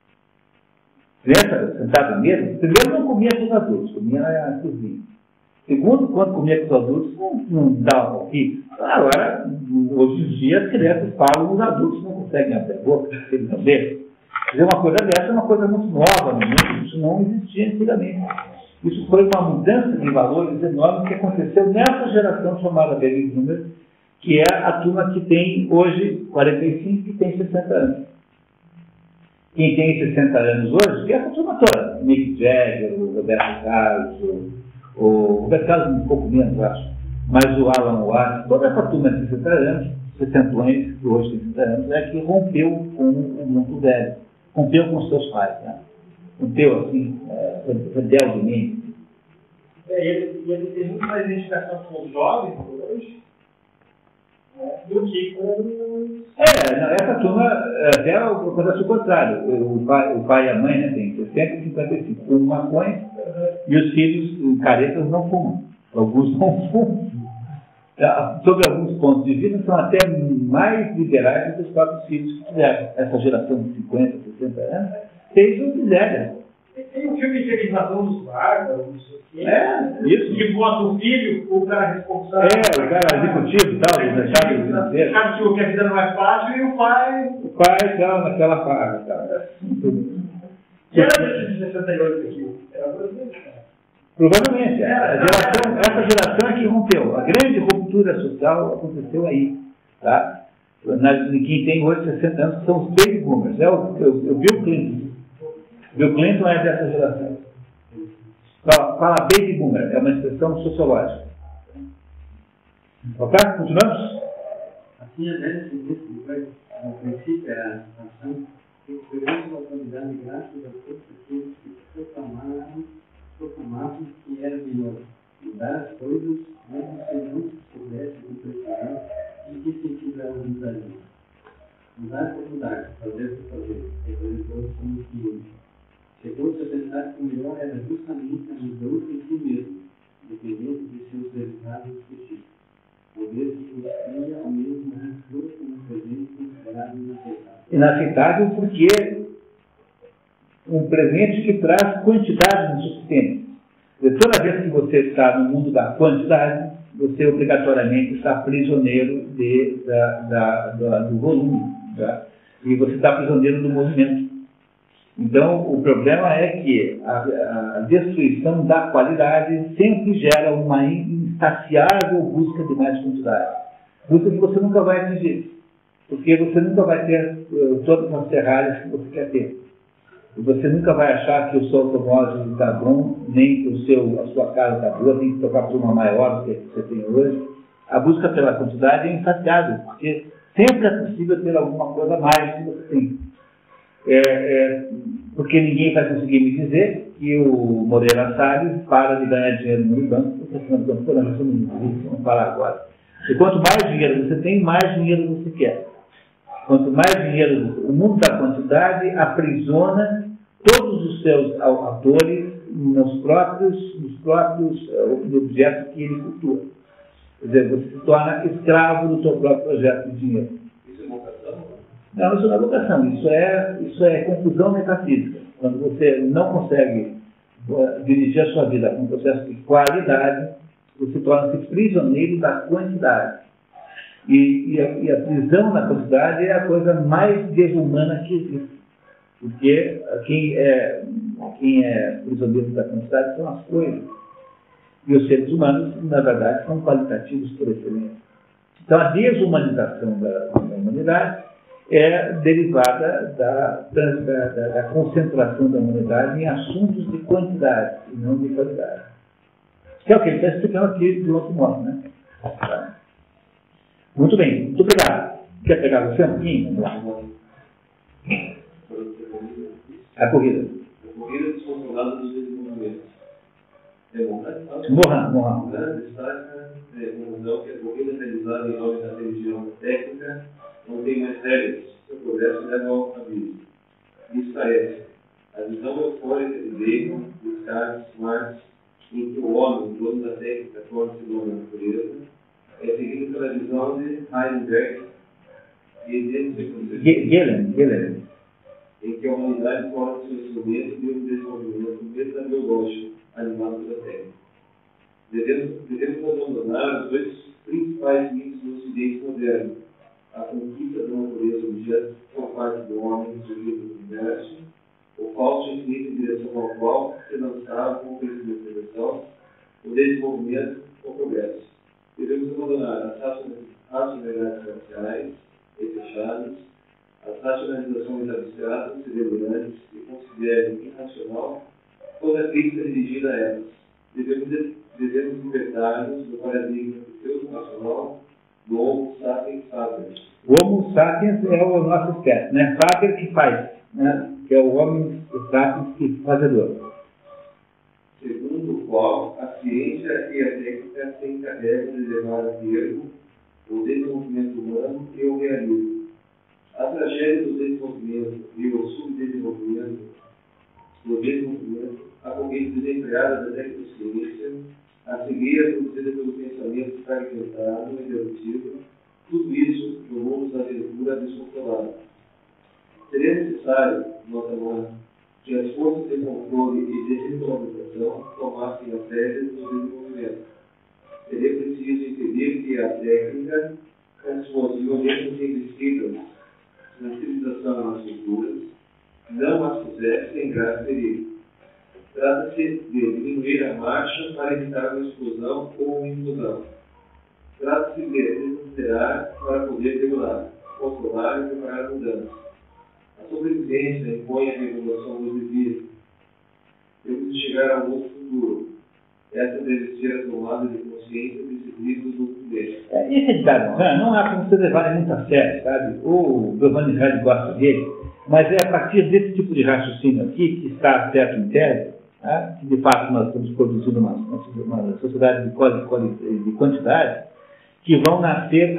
Criança sentada na mesa, primeiro não comia com os adultos, comia na cozinha. Segundo, quando comia com os adultos, não dava palpite. Agora, hoje em dia, as crianças falam, os adultos não conseguem abrir a boca, eles não deixam. Dizer uma coisa dessa é uma coisa muito nova no mundo, isso não existia antigamente. Isso foi uma mudança de valores enorme que aconteceu nessa geração chamada Baby Boomer, que é a turma que tem hoje 45 e tem 60 anos. Quem tem 60 anos hoje, que é essa turma toda. Mick Jagger, o Roberto Carlos, o Roberto Carlos um pouco menos, acho, mas o Alan Watts, toda essa turma de 60 anos, 60 que hoje tem 60 anos, é que rompeu com o mundo velho, rompeu com os seus pais, né? Rompeu assim, rebeldemente. Ele tem muito mais identificação com os jovens hoje do que com os... Essa turma até acontece o contrário. O pai e a mãe, né, tem 60 e 55, fumam maconha, e os filhos caretas não fumam. Alguns não fumam. Sobre alguns pontos de vista, são até mais liberais do que os próprios filhos que tiveram. Essa geração de 50, 60 anos, fez o que quiseram. Tem um filme de invasão dos bárbaros, não sei o quê. Isso. Que bota o filho, o cara responsável. O cara executivo e tal, o cara que a vida não é fácil, e o pai. O pai, tal, naquela parte. Que era de 68 aqui? Era brasileiro, cara. Provavelmente. Essa geração é que rompeu. A grande ruptura social aconteceu aí. Tá? Quem tem hoje 60 anos são os baby boomers. É o Bill Clinton. Bill Clinton é dessa geração. Fala baby boomer, é uma expressão sociológica. Ok? Continuamos? Assim tinha velha sentença de coisa, no princípio era a ação, que experiência da autoridade graças a todos aqueles que proclamavam que era melhor mudar as coisas, mesmo se não se soubesse com precisão em que sentido elas mudariam. Mudar por mudar, fazer por fazer, todos somos que hoje. Chegou-se a pensar que o melhor era justamente a mudança em si mesmo, dependendo de seus resultados específicos. Talvez que construía ao mesmo recurso como presente considerado inaceitável. Inaceitável porque um presente que traz quantidade no seu sistema. Toda vez que você está no mundo da quantidade, você obrigatoriamente está prisioneiro do volume. Tá? E você está prisioneiro do movimento. Então, o problema é que a destruição da qualidade sempre gera uma insaciável busca de mais quantidade. Busca que você nunca vai atingir. Porque você nunca vai ter todas as Ferraris que você quer ter. E você nunca vai achar que o seu automóvel está bom, nem que a sua casa está boa, tem que trocar por uma maior do que você tem hoje. A busca pela quantidade é insaciável, porque sempre é possível ter alguma coisa a mais que você tem. Porque ninguém vai conseguir me dizer que o Moreira Salles para de ganhar dinheiro no banco, porque vamos falar agora. E quanto mais dinheiro você tem, mais dinheiro você quer. Quanto mais dinheiro, o mundo da quantidade aprisiona todos os seus autores nos próprios objetos que ele cultua. Quer dizer, você se torna escravo do seu próprio projeto de dinheiro. Isso é vocação? Não, isso não é vocação, isso é confusão metafísica. Quando você não consegue dirigir a sua vida com um processo de qualidade, você torna-se prisioneiro da quantidade. E a prisão na quantidade é a coisa mais desumana que existe. Porque quem é prisioneiro da quantidade são as coisas. E os seres humanos, na verdade, são qualitativos por excelência. Então, a desumanização da humanidade é derivada da concentração da humanidade em assuntos de quantidade e não de qualidade. Que é o que ele está explicando aqui de outro modo, né? Muito bem, muito obrigado. Quer pegar você um pouquinho? Vamos lá. A corrida. A corrida descontrolada dos desenvolvimentos. Mohan. Destaca a conclusão que a corrida realizada em nome da religião técnica não tem mais regras. Seu progresso leva ao abismo. Isso é a visão eufórica de Bacon, Descartes, Marx, em que o homem, o dono da técnica, torna-se dono da natureza, é seguido pela visão de Heisenberg e Gehlen, em que a humanidade torna-se um instrumento de um desenvolvimento metabiológico animado pela técnica. Devemos abandonar os dois principais mitos do Ocidente moderno: a conquista da natureza objeto por parte do homem surgido do universo, o falso infinito em direção ao qual se lançava com o crescimento da evolução, o desenvolvimento ou progresso. Devemos abandonar as racionalidades parciais e fechadas, as racionalizações abstratas e delirantes que consideram irracional toda a crítica dirigida a elas. Devemos libertar-nos do paradigma pseudo-racional do Homo sapiens faber. O Homo sapiens é o nosso espécie, né? Faber que faz, né? Que é o Homo sapiens que fazedor. Segundo o qual a ciência e a técnica se encarregam de levar a termo o desenvolvimento humano e o realismo. A tragédia do desenvolvimento e o subdesenvolvimento do desenvolvimento, a corrente desenfreada da tecnociência, a cegueira produzida pelo pensamento fragmentado e redutivo, tudo isso no mundo da aventura descontrolada. Seria necessário, nota nova, que as forças de controle e descentralização tomassem as rédeas do desenvolvimento. Seria preciso impedir que a técnica, com suas violentas investidas na civilização e nas culturas, não as pusesse em grave perigo. Trata-se de diminuir a marcha para evitar uma explosão ou uma implosão. Trata-se de desconsiderar para poder regular, controlar e preparar mudanças. A sobrevivência impõe a regulação do devido. Temos de chegar a um outro futuro. essa deve ser a tomada de consciência desses livros do Ocidente. Esse Edgar Morin não há como você levar muito a sério, sabe? O Giovanni Reale gosta dele, mas é a partir desse tipo de raciocínio aqui, que está certo em tese, tá? Que de fato nós estamos produzindo uma sociedade de quantidade, que vão nascer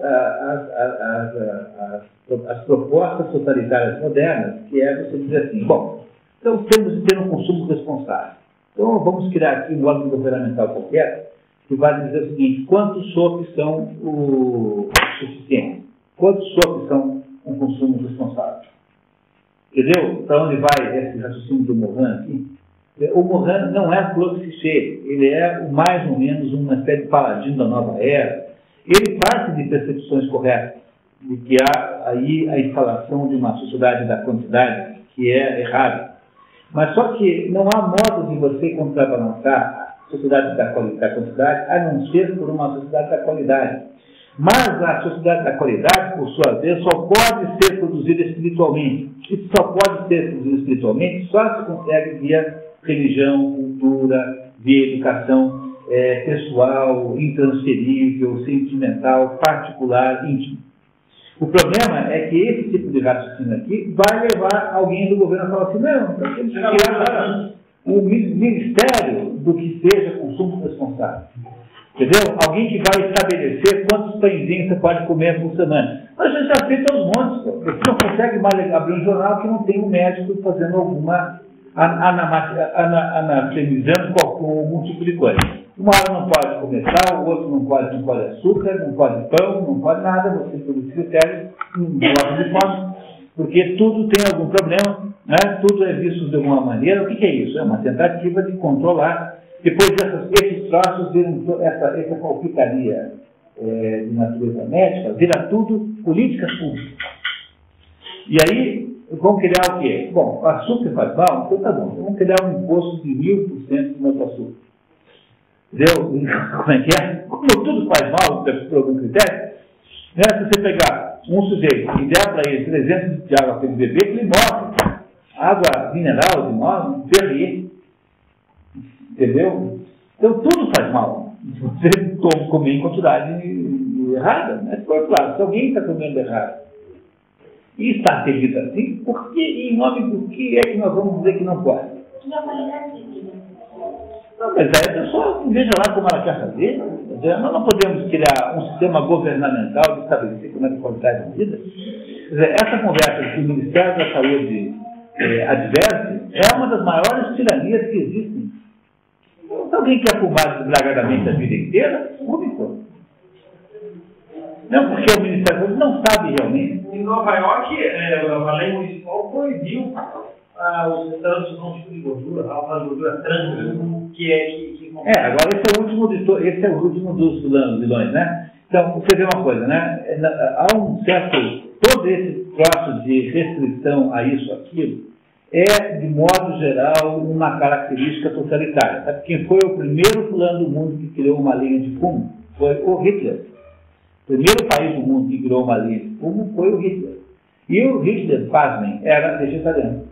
as propostas totalitárias modernas, que é você dizer assim, bom, então temos de ter um consumo responsável. Então vamos criar aqui um órgão governamental qualquer, que vai dizer o seguinte, quantos chopes são suficientes? Quantos chopes são um consumo responsável? Entendeu? Para onde vai esse raciocínio do Morin aqui? O Morin não é um Claude Fichet, ele é mais ou menos uma espécie de paladino da nova era. Ele parte de percepções corretas, de que há aí a instalação de uma sociedade da quantidade que é errada. Mas só que não há modo de você contrabalançar a sociedade da quantidade a não ser por uma sociedade da qualidade. Mas a sociedade da qualidade, por sua vez, só pode ser produzida espiritualmente. Isso só pode ser produzido espiritualmente, só se consegue via religião, cultura, via educação pessoal, intransferível, sentimental, particular, íntimo. O problema é que esse tipo de raciocínio aqui vai levar alguém do governo a falar assim, não, nós temos que criar um ministério do que seja consumo responsável. Entendeu? Alguém que vai estabelecer quantos pãezinhos você pode comer por semana. Mas a gente já fez aos montes, porque você não consegue mais abrir um jornal que não tem um médico fazendo alguma anafemizando algum tipo de coisa. Uma hora não pode comer sal, o outro não pode açúcar, não pode pão, não pode nada, você por esse critério não gosta de fome, porque tudo tem algum problema, né? Tudo é visto de alguma maneira. O que é isso? É uma tentativa de controlar. Depois esses troços viram essa conflitaria de natureza médica, vira tudo políticas públicas. E aí, vamos criar o quê? Bom, o açúcar faz mal? Então tá bom, vamos criar um imposto de 1000% do nosso açúcar. Entendeu? Como é que é? Como tudo faz mal, por algum critério, né? Se você pegar um sujeito e der para ele 300 litros de água para ele beber, ele morre. Água mineral, de modo, perder. Entendeu? Então tudo faz mal. Você comer em quantidade errada. Mas, claro, se alguém está comendo errado e está servido assim, por que, em nome do que é que nós vamos dizer que não pode? Não, mas aí a pessoa veja lá como ela quer fazer. Nós não podemos criar um sistema governamental de estabelecer como é a qualidade de vida. Quer dizer, essa conversa que o Ministério da Saúde adverte é uma das maiores tiranias que existem. Se alguém quer fumar desbragadamente a vida inteira, fume, pô. Não, porque o Ministério da Saúde não sabe realmente. Em Nova York, a lei municipal proibiu os restaurantes com tipo de gordura, a gordura trans, agora esse é o último dos vilões, né? Então, você vê uma coisa, né? Há um certo, todo esse troço de restrição a isso, aquilo, é, de modo geral, uma característica totalitária. Sabe quem foi o primeiro fulano do mundo que criou uma linha de fumo? Foi o Hitler. O primeiro país do mundo que criou uma linha de fumo foi o Hitler. E o Hitler, pasmem, era vegetariano.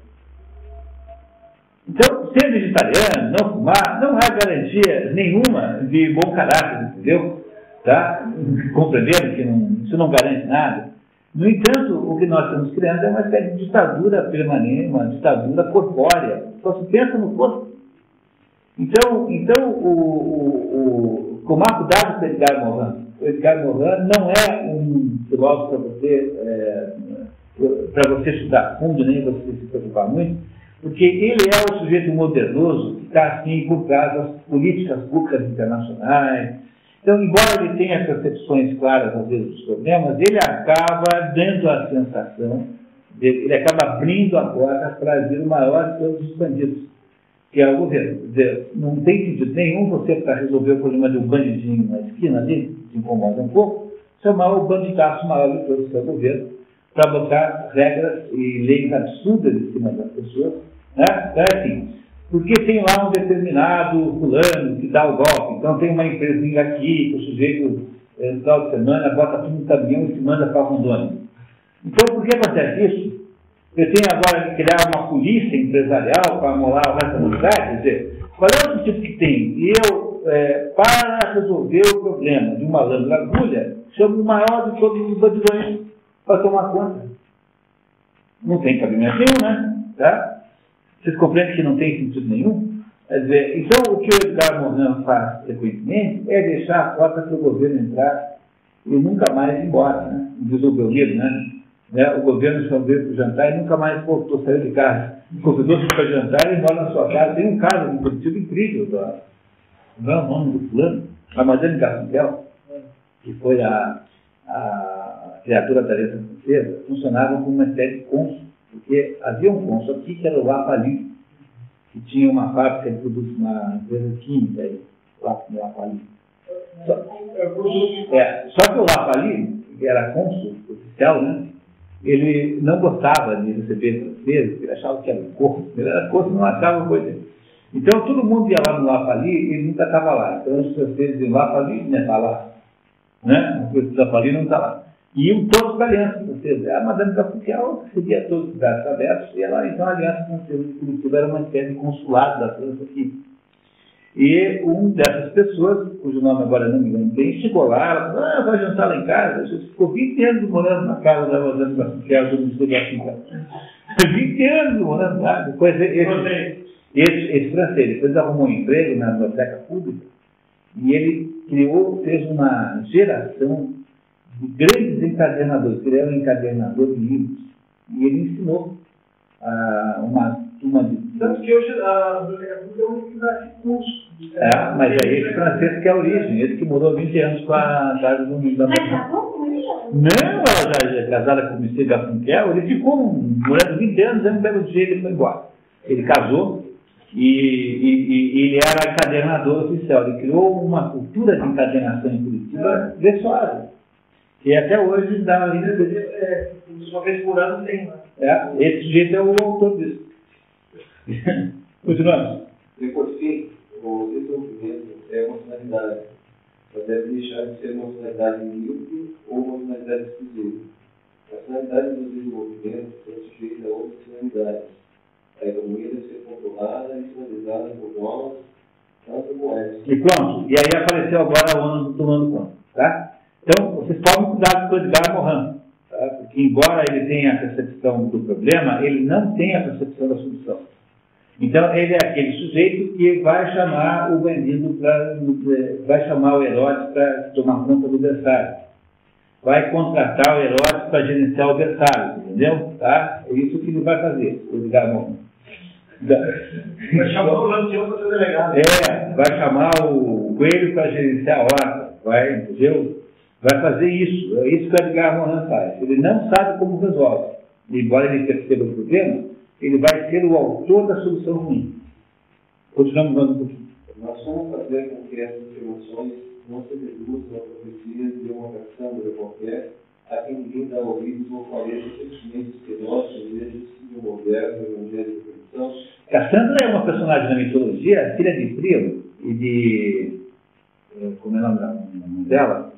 Então, ser vegetariano, não fumar, não há garantia nenhuma de bom caráter, entendeu? Tá? Compreendendo que isso não garante nada. No entanto, o que nós estamos criando é uma espécie de ditadura permanente, uma ditadura corpórea. Só se pensa no corpo. Então tomar cuidado com o Edgar Morin. O Edgar Morin não é um filósofo para você estudar fundo, nem você se preocupar muito, porque ele é o sujeito modernoso que está assim por trás das políticas públicas internacionais. Então, embora ele tenha percepções claras às vezes dos problemas, ele acaba dando a sensação, ele acaba abrindo a porta para vir o maior de todos os bandidos, que é o governo. Quer dizer, não tem sentido nenhum você, para resolver o problema de um bandidinho na esquina ali, que incomoda um pouco, chamar o bandidaço maior de todos, que é o governo, para botar regras e leis absurdas em cima das pessoas, né? Então, é assim, porque tem lá um determinado fulano que dá o golpe, então tem uma empresinha aqui, que o sujeito, no final de semana, bota tudo no caminhão e se manda para Rondônia. Então, por que acontece isso? Eu tenho agora que criar uma polícia empresarial para molar o resto da cidade, quer dizer, Qual é o sentido que tem? E eu, para resolver o problema de uma lâmina agulha, chamo o maior de todos os bandidões para tomar conta. Não tem cabimento nenhum, né? Tá? Vocês compreendem que não tem sentido nenhum? Quer dizer, então o que o Edgar Morin faz frequentemente é deixar a porta para o governo entrar e nunca mais ir embora, né? Diz o Belmiro, né? O governo só veio para o jantar e nunca mais voltou, saiu de casa. Convidou-se para jantar e mora na sua casa. Tem um caso de Curitiba incrível, não é o nome do fulano, a Madame Garfunkel, que foi a criatura da letra francesa, funcionava como uma espécie de cônsul, porque havia um cônsul aqui que era o Lapalisse, que tinha uma fábrica de produtos, uma empresa química aí, lá no Lapalisse. Só que o Lapalisse, que era cônsul oficial, né? Ele não gostava de receber franceses, ele achava que era corpo, ele era corpo, não achava coisa. Então todo mundo ia lá no Lapalisse e ele nunca estava lá. Então os franceses iam lá, Lapalisse não está lá. Né? O Lapalisse não está lá. E iam todos para a Aliança Francesa. A Madame Garfunkel recebia todos os braços abertos e ela, então a Aliança Francesa de Curitiba era uma espécie de consulado da França aqui. E uma dessas pessoas, cujo nome agora não me lembro bem, chegou lá, ela falou, vai jantar lá em casa. Você ficou 20 anos morando na casa da Madame Garfunkel, do Museu da Garfunkel. 20 anos morando lá. Depois esse francês, depois arrumou um emprego na biblioteca pública e ele fez uma geração de grandes encadernadores. Ele era um encadernador de livros e ele ensinou uma turma de... Tanto que hoje a biblioteca pública é uma universidade de curso. Mas é esse francês que é a origem, ele que morou 20 anos com a casa do mundo da Não, ela já é casada com o Mr. Garfunkel, ele ficou morando 20 anos, aí um belo dia ele foi embora. Ele casou e ele era encadernador oficial. Ele criou uma cultura de encadernação em Curitiba graciosa, que até hoje dá uma linha uma vez por ano tem. Esse sujeito é o autor disso. Continuamos. E por fim, o desenvolvimento é uma finalidade, mas deve deixar de ser uma finalidade míope ou uma finalidade exclusiva. A finalidade do desenvolvimento é sujeita a outras finalidades. A economia deve ser controlada e finalizada por normas antropológicas. E pronto. E aí apareceu agora o ONU tomando conta. Tá? Então, vocês tomem cuidado com o Edgar Morin. Tá? Porque, embora ele tenha a percepção do problema, ele não tem a percepção da solução. Então, ele é aquele sujeito que vai chamar o bandido vai chamar o Herodes para tomar conta do berçário. Vai contratar o Herodes para gerenciar o berçário, entendeu? Tá? É isso que ele vai fazer, o Edgar Morin. Vai chamar o Lampião para ser delegado. Vai chamar o Coelho para gerenciar a horta, entendeu? Vai fazer isso. É isso que o Edgar Morin faz. Ele não sabe como resolve. Embora ele perceba o problema, ele vai ser o autor da solução ruim. Continuamos dando um pouquinho. Nós vamos fazer com que essas afirmações não se reduzam a profecias de uma Cassandra qualquer, a quem ninguém dá ouvidos ou falece sentimentos que nós, desejos de um moderno evangelho de produção. Cassandra é uma personagem da mitologia, filha de Príamo e de... como é o nome dela?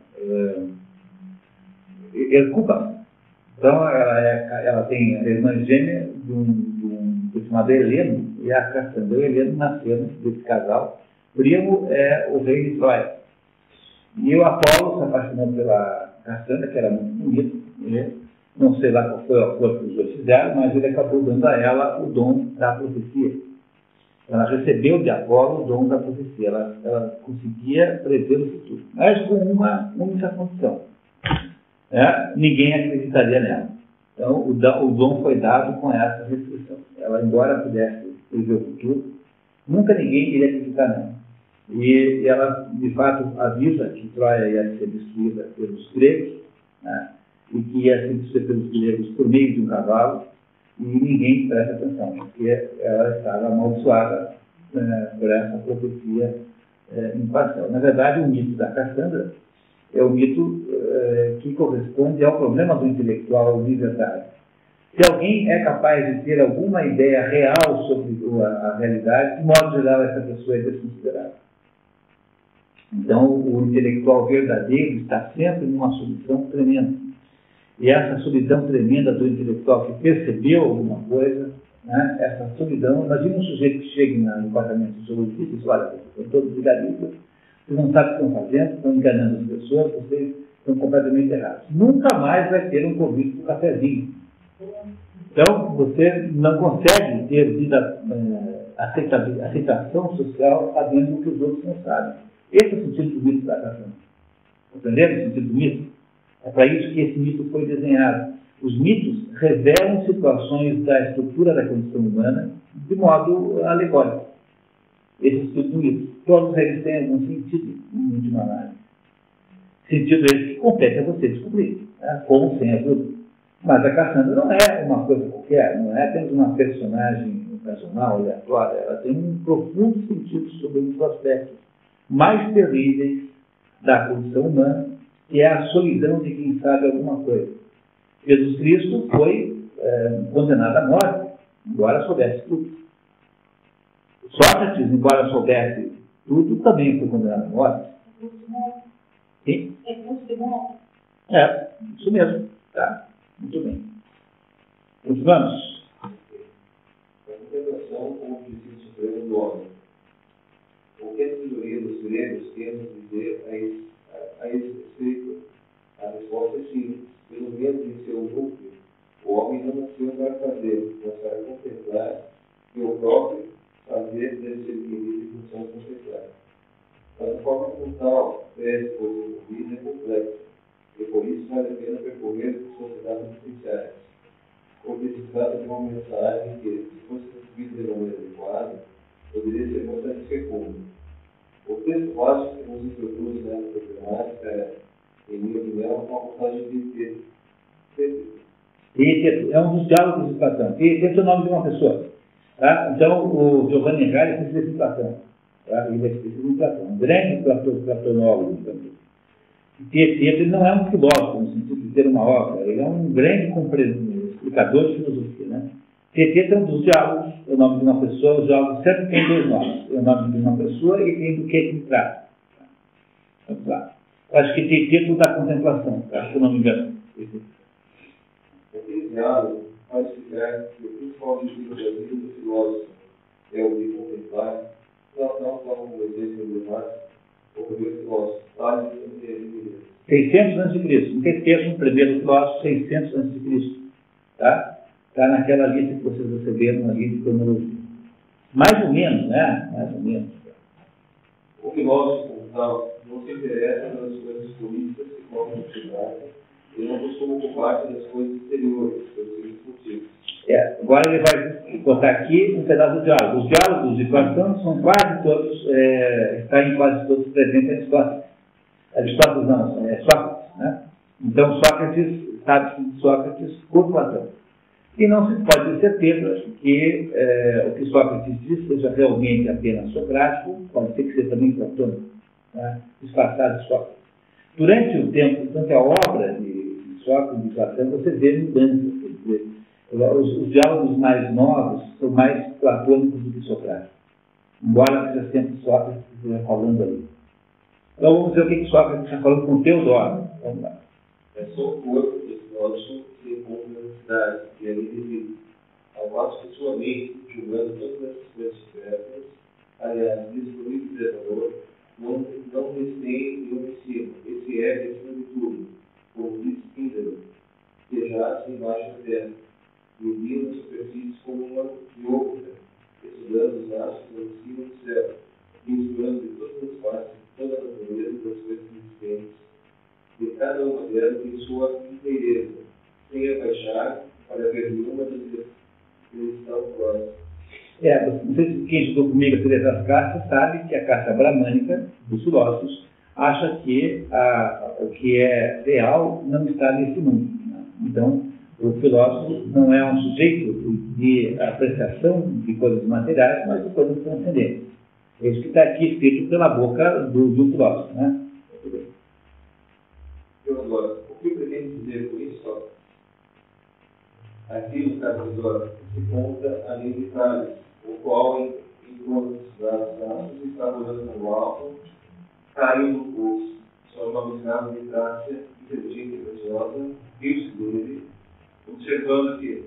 Hercuba. Então, ela tem a irmã gêmea de um chamado Heleno, e a Cassandra e o Heleno nasceram desse casal. Príamo é o rei de Troia. E o Apolo se apaixonou pela Cassandra, que era muito bonita. Não sei lá qual foi o acordo que os dois fizeram, mas ele acabou dando a ela o dom da profecia. Ela recebeu de Apolo o dom da profecia. Ela conseguia prever o futuro, mas com uma única condição. Ninguém acreditaria nela. Então, o dom foi dado com essa restrição. Ela, embora pudesse prever o futuro, nunca ninguém iria acreditar nela. E ela, de fato, avisa que Troia ia ser destruída pelos gregos, né? E que ia ser destruída pelos gregos por meio de um cavalo, e ninguém presta atenção, porque ela estava amaldiçoada por essa profecia imparcial. Na verdade, o mito da Cassandra é o mito que corresponde ao problema do intelectual libertário. Se alguém é capaz de ter alguma ideia real sobre a realidade, de modo geral, essa pessoa é desconsiderada. Então, o intelectual verdadeiro está sempre numa solidão tremenda. E essa solidão tremenda do intelectual que percebeu alguma coisa né, essa solidão. Imagina um sujeito que chega no departamento de sociologia e diz: olha, eu estou desligado, vocês não sabem o que estão fazendo, estão enganando as pessoas, vocês estão completamente errados. Nunca mais vai ter um convite para um cafezinho. Então, você não consegue ter vida, aceitação social sabendo que os outros não sabem. Esse é o sentido do mito da Cassandra. Compreenderam o sentido do mito? É para isso que esse mito foi desenhado. Os mitos revelam situações da estrutura da condição humana de modo alegórico. Esse é o sentido do mito. Todos eles têm algum sentido em última análise. Sentido esse que compete a você descobrir, né? Com ou sem ajuda. Mas a Cassandra não é uma coisa qualquer, não é apenas uma personagem personal, aleatória. Ela tem um profundo sentido sobre os aspectos mais terríveis da condição humana, que é a solidão de quem sabe alguma coisa. Jesus Cristo foi condenado à morte, embora soubesse tudo. Sócrates, embora soubesse tudo, também foi condenado à morte. Sim? É, isso mesmo. Tá? Muito bem. Continuamos. A contemplação como princípio supremo do homem. O que a sabedoria dos gregos tem a dizer a esse respeito? A resposta é simples. Pelo menos em seu núcleo, o homem não nasceu para fazer, mas para contemplar, e o próprio fazer deve ser entendido em função de contemplar. Mas a forma como tal, deve ser desenvolvida é complexa, e por isso vale a pena percorrer sociedades essenciais. Porque se trata de uma mensagem que, se fosse recebida de maneira adequada, poderia ser bastante fecunda. O texto básico que nos introduz nessa problemática é, em minha opinião, uma passagem de Epiteto é um dos diálogos de Platão. Epiteto é o nome de uma pessoa. Tá? Então, o Giovanni Regali precisa de Platão. Tá? Ele vai precisar de Platão. Um grande platonólogo também. Epiteto não é um filósofo, no sentido de ter uma obra. Ele é um grande explicador de filosofia. Né? Epiteto é um dos diálogos, é o nome de uma pessoa. O diálogo sempre tem dois nomes. É o nome de uma pessoa e tem do que ele trata. Vamos lá. Acho que tem título da contemplação, tá? Se eu não me engano. Aquele diálogo faz explicar que o principal objetivo da vida do filósofo é o de contemplar. Platão toma como exemplo emblemático o primeiro filósofo, Tales de Mileto. 600 a.C. Não tem termo, o primeiro filósofo, 600 a.C. Tá? Está naquela lista que vocês receberam ali de cronologia. Mais ou menos, né? Mais ou menos. O filósofo, como tal, não se interessa pelas coisas políticas que formam a sociedade e não costuma ocupar-se das coisas exteriores, pelos seguintes motivos. Agora ele vai botar aqui um pedaço do diálogo. Os diálogos de Platão são quase todos, está em quase todos presentes Aristóteles. Aristóteles não, é Sócrates. Né? Então Sócrates, sabe-se de Sócrates por Platão. E não se pode ter certeza que o que Sócrates diz seja realmente apenas socrático, pode ser que seja também platônico, né? Disfarçado de Sócrates. Durante o tempo, durante a obra de Sócrates e de Platão, você vê mudanças. Quer dizer, os diálogos mais novos são mais platônicos do que socráticos, embora seja sempre Sócrates que esteja falando ali. Então vamos ver o que Sócrates está falando com Teodoro. Vamos lá. É só o corpo do filósofo que se encontra na cidade, e ali reside. Ao passo que sua mente, julgando todas essas coisas superfluas, aliás, desprovido de valor, não desdém nenhum ensino. Esse é, acima de tudo, como diz Píndaro, que jaz embaixo da terra, medindo as superfícies como uma biópita, estudando os astros lá em cima do céu, e misturando de todas as partes, toda a natureza das coisas existentes, de cada uma delas em sua inteireza, sem abaixar para ver nenhuma das que estão próximas. Não sei se quem estudou comigo a teoria das castas sabe que a casta bramânica dos filósofos acha que o que é real não está nesse mundo. Né? Então, o filósofo não é um sujeito de apreciação de coisas materiais, mas de coisas transcendentes. É isso que está aqui escrito pela boca do filósofo. Né? Teodoro, o que pretende dizer com isso, Sócrates? Aqui no caso Teodoro se conta a lei de Tales, o qual, em todos os dados, está rolando no alto, caiu no curso. Sua imaginável de Trácia, inteligente e graciosa, viu-se dele, observando que, se o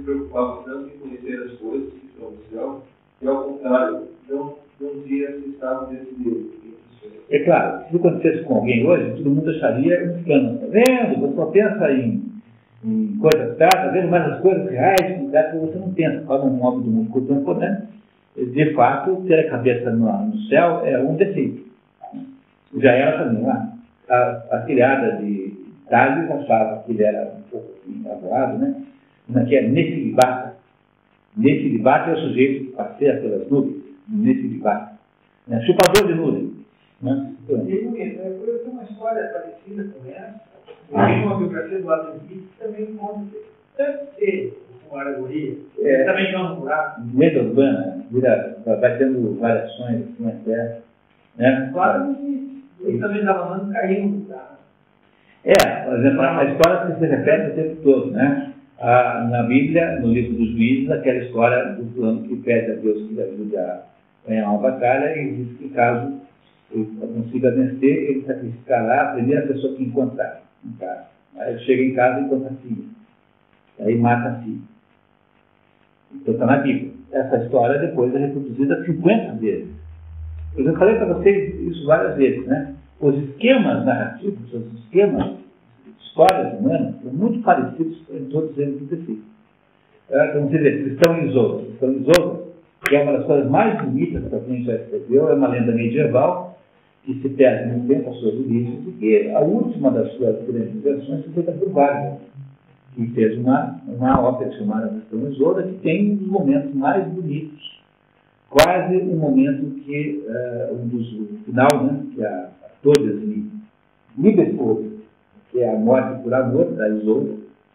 preocupava tanto em conhecer as coisas que estão no céu, e ao contrário, não via se estavam nesse livro. É claro, se acontecesse com alguém hoje, todo mundo acharia um escândalo. Está vendo? Você só pensa em coisas tá vendo mais as coisas reais, que você não pensa. Como um homem do mundo contemporâneo, de fato, ter a cabeça no céu é um defeito. Já era também lá. A criada de Tales achava que ele era um pouco avoado, né? Que é nefilibata. Nefilibata é o sujeito que passeia pelas nuvens. Nefilibata. Chupador de nuvens. Né? Eu tenho uma história parecida com essa. Eu tenho uma biografia do Adam Smith que também conta. Deve ser uma alegoria. Ele também joga um buraco. Lenda urbana vai tendo variações na Terra. Né? Claro que ele também estava falando caiu no buraco. Por exemplo, a história que se repete o tempo todo, né? Na Bíblia, no livro dos Juízes, aquela história do fulano que pede a Deus que lhe ajude a ganhar uma batalha e diz que caso ele consiga vencer, ele sacrificará a primeira pessoa que encontrar em casa. Aí ele chega em casa e encontra a filha. Aí mata a filha. Então está na Bíblia. Essa história depois é reproduzida 50 vezes. Eu já falei para vocês isso várias vezes, né? Os esquemas narrativos, os esquemas, histórias humanas, são muito parecidos em todos eles do tecido. Então, você vê, Cristão e Isolda. Cristão e Isolda, que é uma das coisas mais bonitas que a gente já escreveu, é uma lenda medieval que se perde no tempo as suas origens, porque a última das suas grandes versões foi feita por Wagner, que fez uma ópera chamada Cristão e Isolda, que tem um dos momentos mais bonitos, quase um momento que, o final, né, que a todas Liebesposa, que é a morte por amor da Isolda,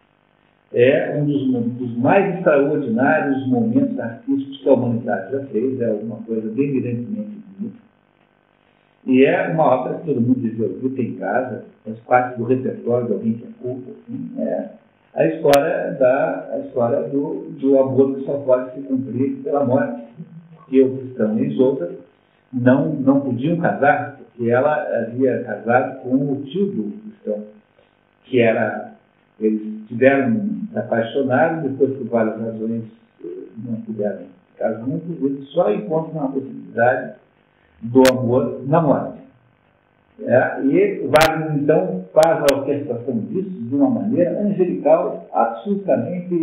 é um dos mais extraordinários momentos artísticos que a humanidade já fez, é uma coisa delirantemente bonita. E é uma ópera que todo mundo devia ouvir, tem em casa, faz parte do repertório de alguém que é culto, assim, é a história do amor que só pode se cumprir pela morte, porque o Cristão e a Isolda não podiam casar, porque ela havia casado com o tio do Cristão, que eles tiveram se apaixonar, depois por várias razões não puderam ficar juntos, eles só encontram a possibilidade do amor na morte. E Wagner, então, faz a orquestração disso de uma maneira angelical, absolutamente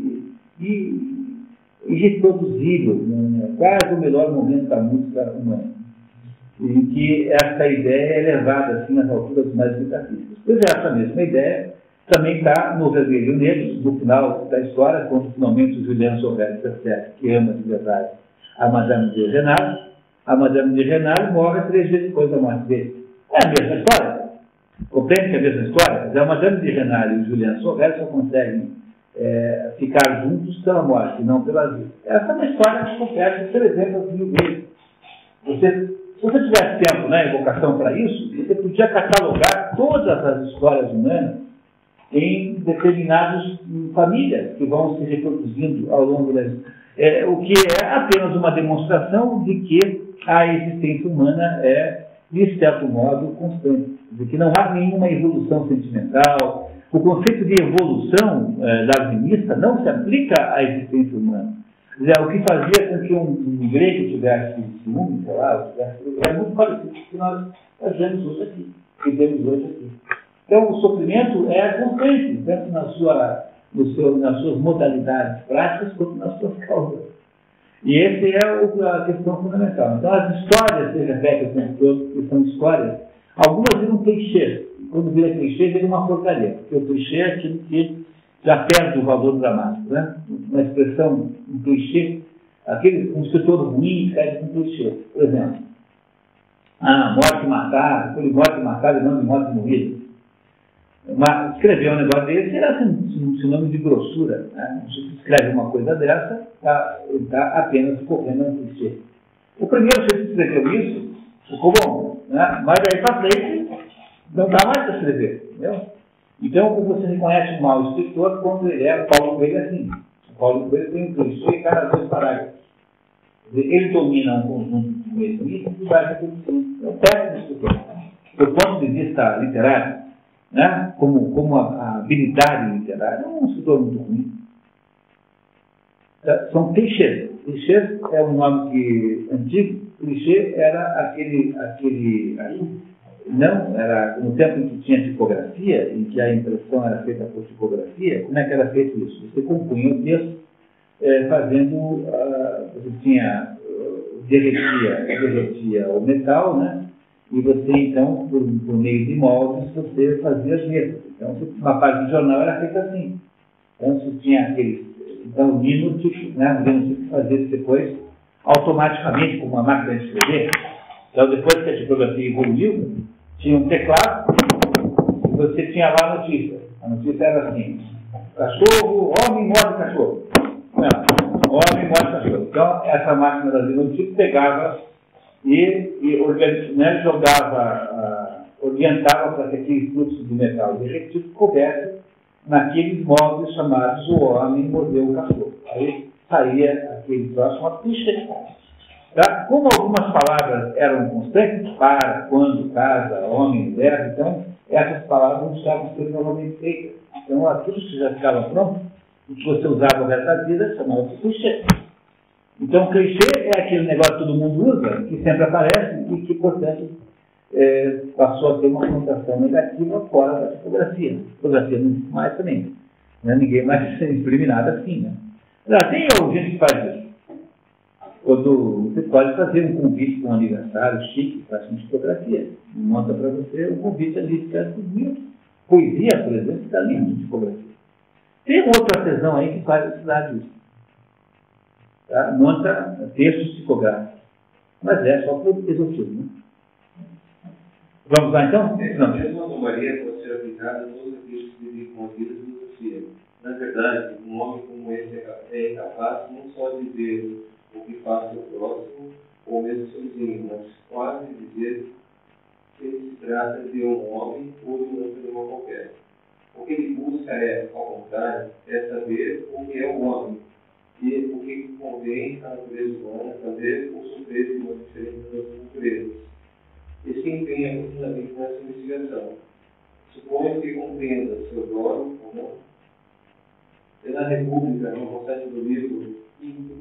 irreproduzível, né? Quase o melhor momento da música humana. E que essa ideia é levada assim, às alturas mais metafísicas. Pois é, essa mesma ideia também está no Vermelho e Negro, no final da história, quando finalmente o Julien Sorel percebe que ama de verdade a Madame de Renal. A Madame de Renal morre 3 dias depois da morte dele. É a mesma história. Compreende que é a mesma história? Mas a Madame de Renal e o Julien Sorel só conseguem ficar juntos pela morte, não pela vida. Essa é uma história que acontece, por exemplo, mil vezes. Se você tivesse tempo, né, vocação para isso, você podia catalogar todas as histórias humanas em determinadas famílias que vão se reproduzindo ao longo das... o que é apenas uma demonstração de que a existência humana é, de certo modo, constante. De que não há nenhuma evolução sentimental. O conceito de evolução darwinista não se aplica à existência humana. O que fazia com que um grego tivesse ciúme, sei lá, é muito parecido com o que nós fazemos hoje aqui, que temos hoje aqui. Então, o sofrimento é constante, tanto nas suas modalidades práticas, quanto nas suas causas. E essa é a questão fundamental. Então, as histórias se repetem o tempo todo, que são histórias, algumas viram clichês. Quando vira clichê, vira uma porcaria, porque o clichê é aquilo que já perde o valor dramático, né? Uma expressão, um clichê, um escritor ruim escreve um clichê. Por exemplo, morte marcada, foi morte marcada e não de morte morrida. Escrever um negócio desse era um sinônimo de grossura, né? Se você escreve uma coisa dessa, ele está apenas correndo um clichê. O primeiro que escreveu isso ficou bom, né? Mas daí para frente não dá mais para escrever, entendeu? Então, você reconhece um mau escritor quando ele é Paulo Coelho assim. O Paulo Coelho tem um clichê em cada 2 parágrafos. Ele domina um conjunto de conhecimentos e vai reproduzindo. É um péssimo escritor. Do ponto de vista literário, né? Como a habilidade literária, é um escritor muito ruim. São clichês. Clichês é um nome antigo. Clichê era não, era no tempo em que tinha tipografia, em que a impressão era feita por tipografia. Como é que era feito isso? Você compunha o texto fazendo, você tinha, derretia o metal, né? E você, então, por meio de moldes, você fazia as letras. Então, uma parte do jornal era feita assim. Então, você tinha aqueles... Então, o linotipo, né? O linotipo fazia depois, automaticamente, com uma máquina de escrever. Então, depois que a tipografia evoluiu, tinha um teclado e você tinha lá a notícia. A notícia era assim: cachorro, homem morde cachorro. Não, homem morde cachorro. Então, essa máquina da linotipo pegava e orientava para que aquele fluxo de metal derretido coubesse naqueles moldes chamados o homem mordeu o cachorro. Aí saía aquele troço, uma clichê. Tá? Como algumas palavras eram constantes, para, quando, casa, homem, mulher, então essas palavras não estavam sendo normalmente feitas. Então aquilo que já ficava pronto, o que você usava o resto da vida, chamava-se clichê. Então clichê é aquele negócio que todo mundo usa, que sempre aparece e que, portanto, passou a ter uma conotação negativa fora da tipografia. A tipografia não existe mais também. Né? Ninguém mais imprime nada assim. Né? Tem gente que faz isso. Quando você pode fazer um convite para um aniversário chique, faz uma tipografia. Monta para você um convite ali, fica bonito. Poesia, por exemplo, fica lindo de tipografia. Tem um outro artesão aí que faz a cidade disso. Tá? Monta textos tipográficos. Mas é só por exotismo. Né? Vamos lá então? A mesma anomalia pode ser aplicada a todos aqueles que vivem com a vida de filosofia. Na verdade, um homem como esse é incapaz não só de dizer o que faz seu próximo, ou mesmo seu vizinho, mas quase dizer que se trata de um homem ou de um outro animal qualquer. O que ele busca ao contrário, saber o que é o homem, e o que convém à natureza humana fazer ou sofrer de uma diferença das naturezas. E se empenha profundamente nessa investigação. Suponho que compreenda seu dólar ou não. É na República, no conceito do livro Quinto,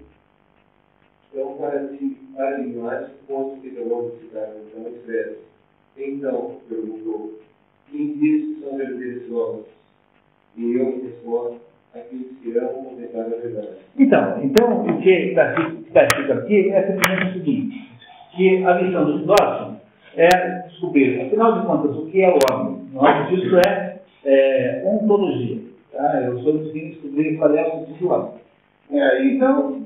é um paradigmático ponto que acabou de citar, então escreve. Então, perguntou, quem diz que são verdadeiros homens? E eu respondo, aqueles que amam contemplar a verdade. Então o que está escrito aqui é simplesmente o seguinte, que a missão do filósofo é descobrir, afinal de contas, o que é o homem. O nome disso é ontologia. Tá? Eu sou descobrir qual é o sentido do homem. Então,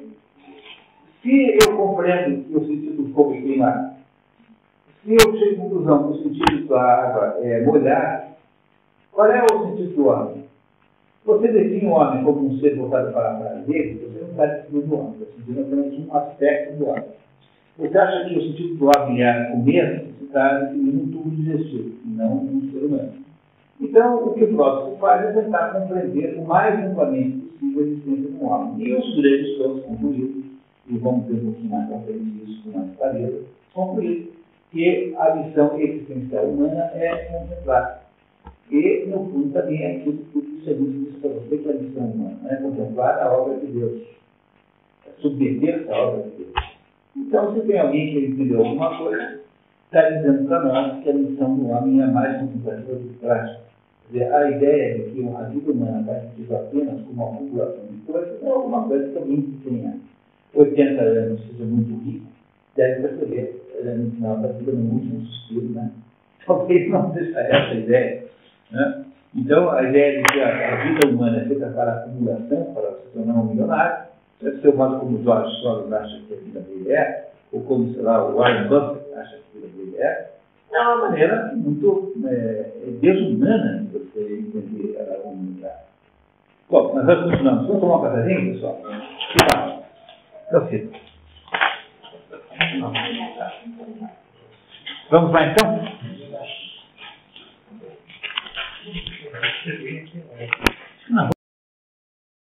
se eu compreendo o sentido do fogo queimar, se eu chego à conclusão que o sentido da água é molhar, qual é o sentido do homem? Você define o homem como um ser voltado para a dele, você não está definindo o homem, você está definindo apenas um aspecto do homem. Você acha que o sentido do homem é comer, você está definindo um tubo digestivo, e não um ser humano. Então, o que o filósofo faz é tentar compreender o mais amplamente possível a existência do homem. E os gregos todos concluíram, e vamos ter um pouquinho mais para frente isso com mais clareza, concluíram que a missão existencial humana é contemplar. E, no fundo, também é aquilo que o serviço disse para você, que a missão humana é contemplar a obra de Deus, é submeter-se à obra de Deus. Então, se tem alguém que entendeu alguma coisa, está dizendo para nós que a missão do homem é mais contemplativa do que prática. Quer dizer, a ideia de que a vida humana vai ser apenas como uma acumulação de coisas é alguma coisa que alguém que tenha 80 anos, seja muito rico, deve perceber no final da vida, no último suspiro, né? Talvez não seja essa a ideia. Né? Então, a ideia de que a vida humana é feita para a acumulação, para se tornar um milionário, deve ser o modo como o George Soros acha que a vida dele é, ou como, sei lá, o Warren Buffett acha que a vida dele é uma maneira muito desumana de você entender a humanidade. Bom, mas nós continuamos. Vamos tomar um cafezinho, pessoal? Que tal? Eu fico. Vamos lá, então?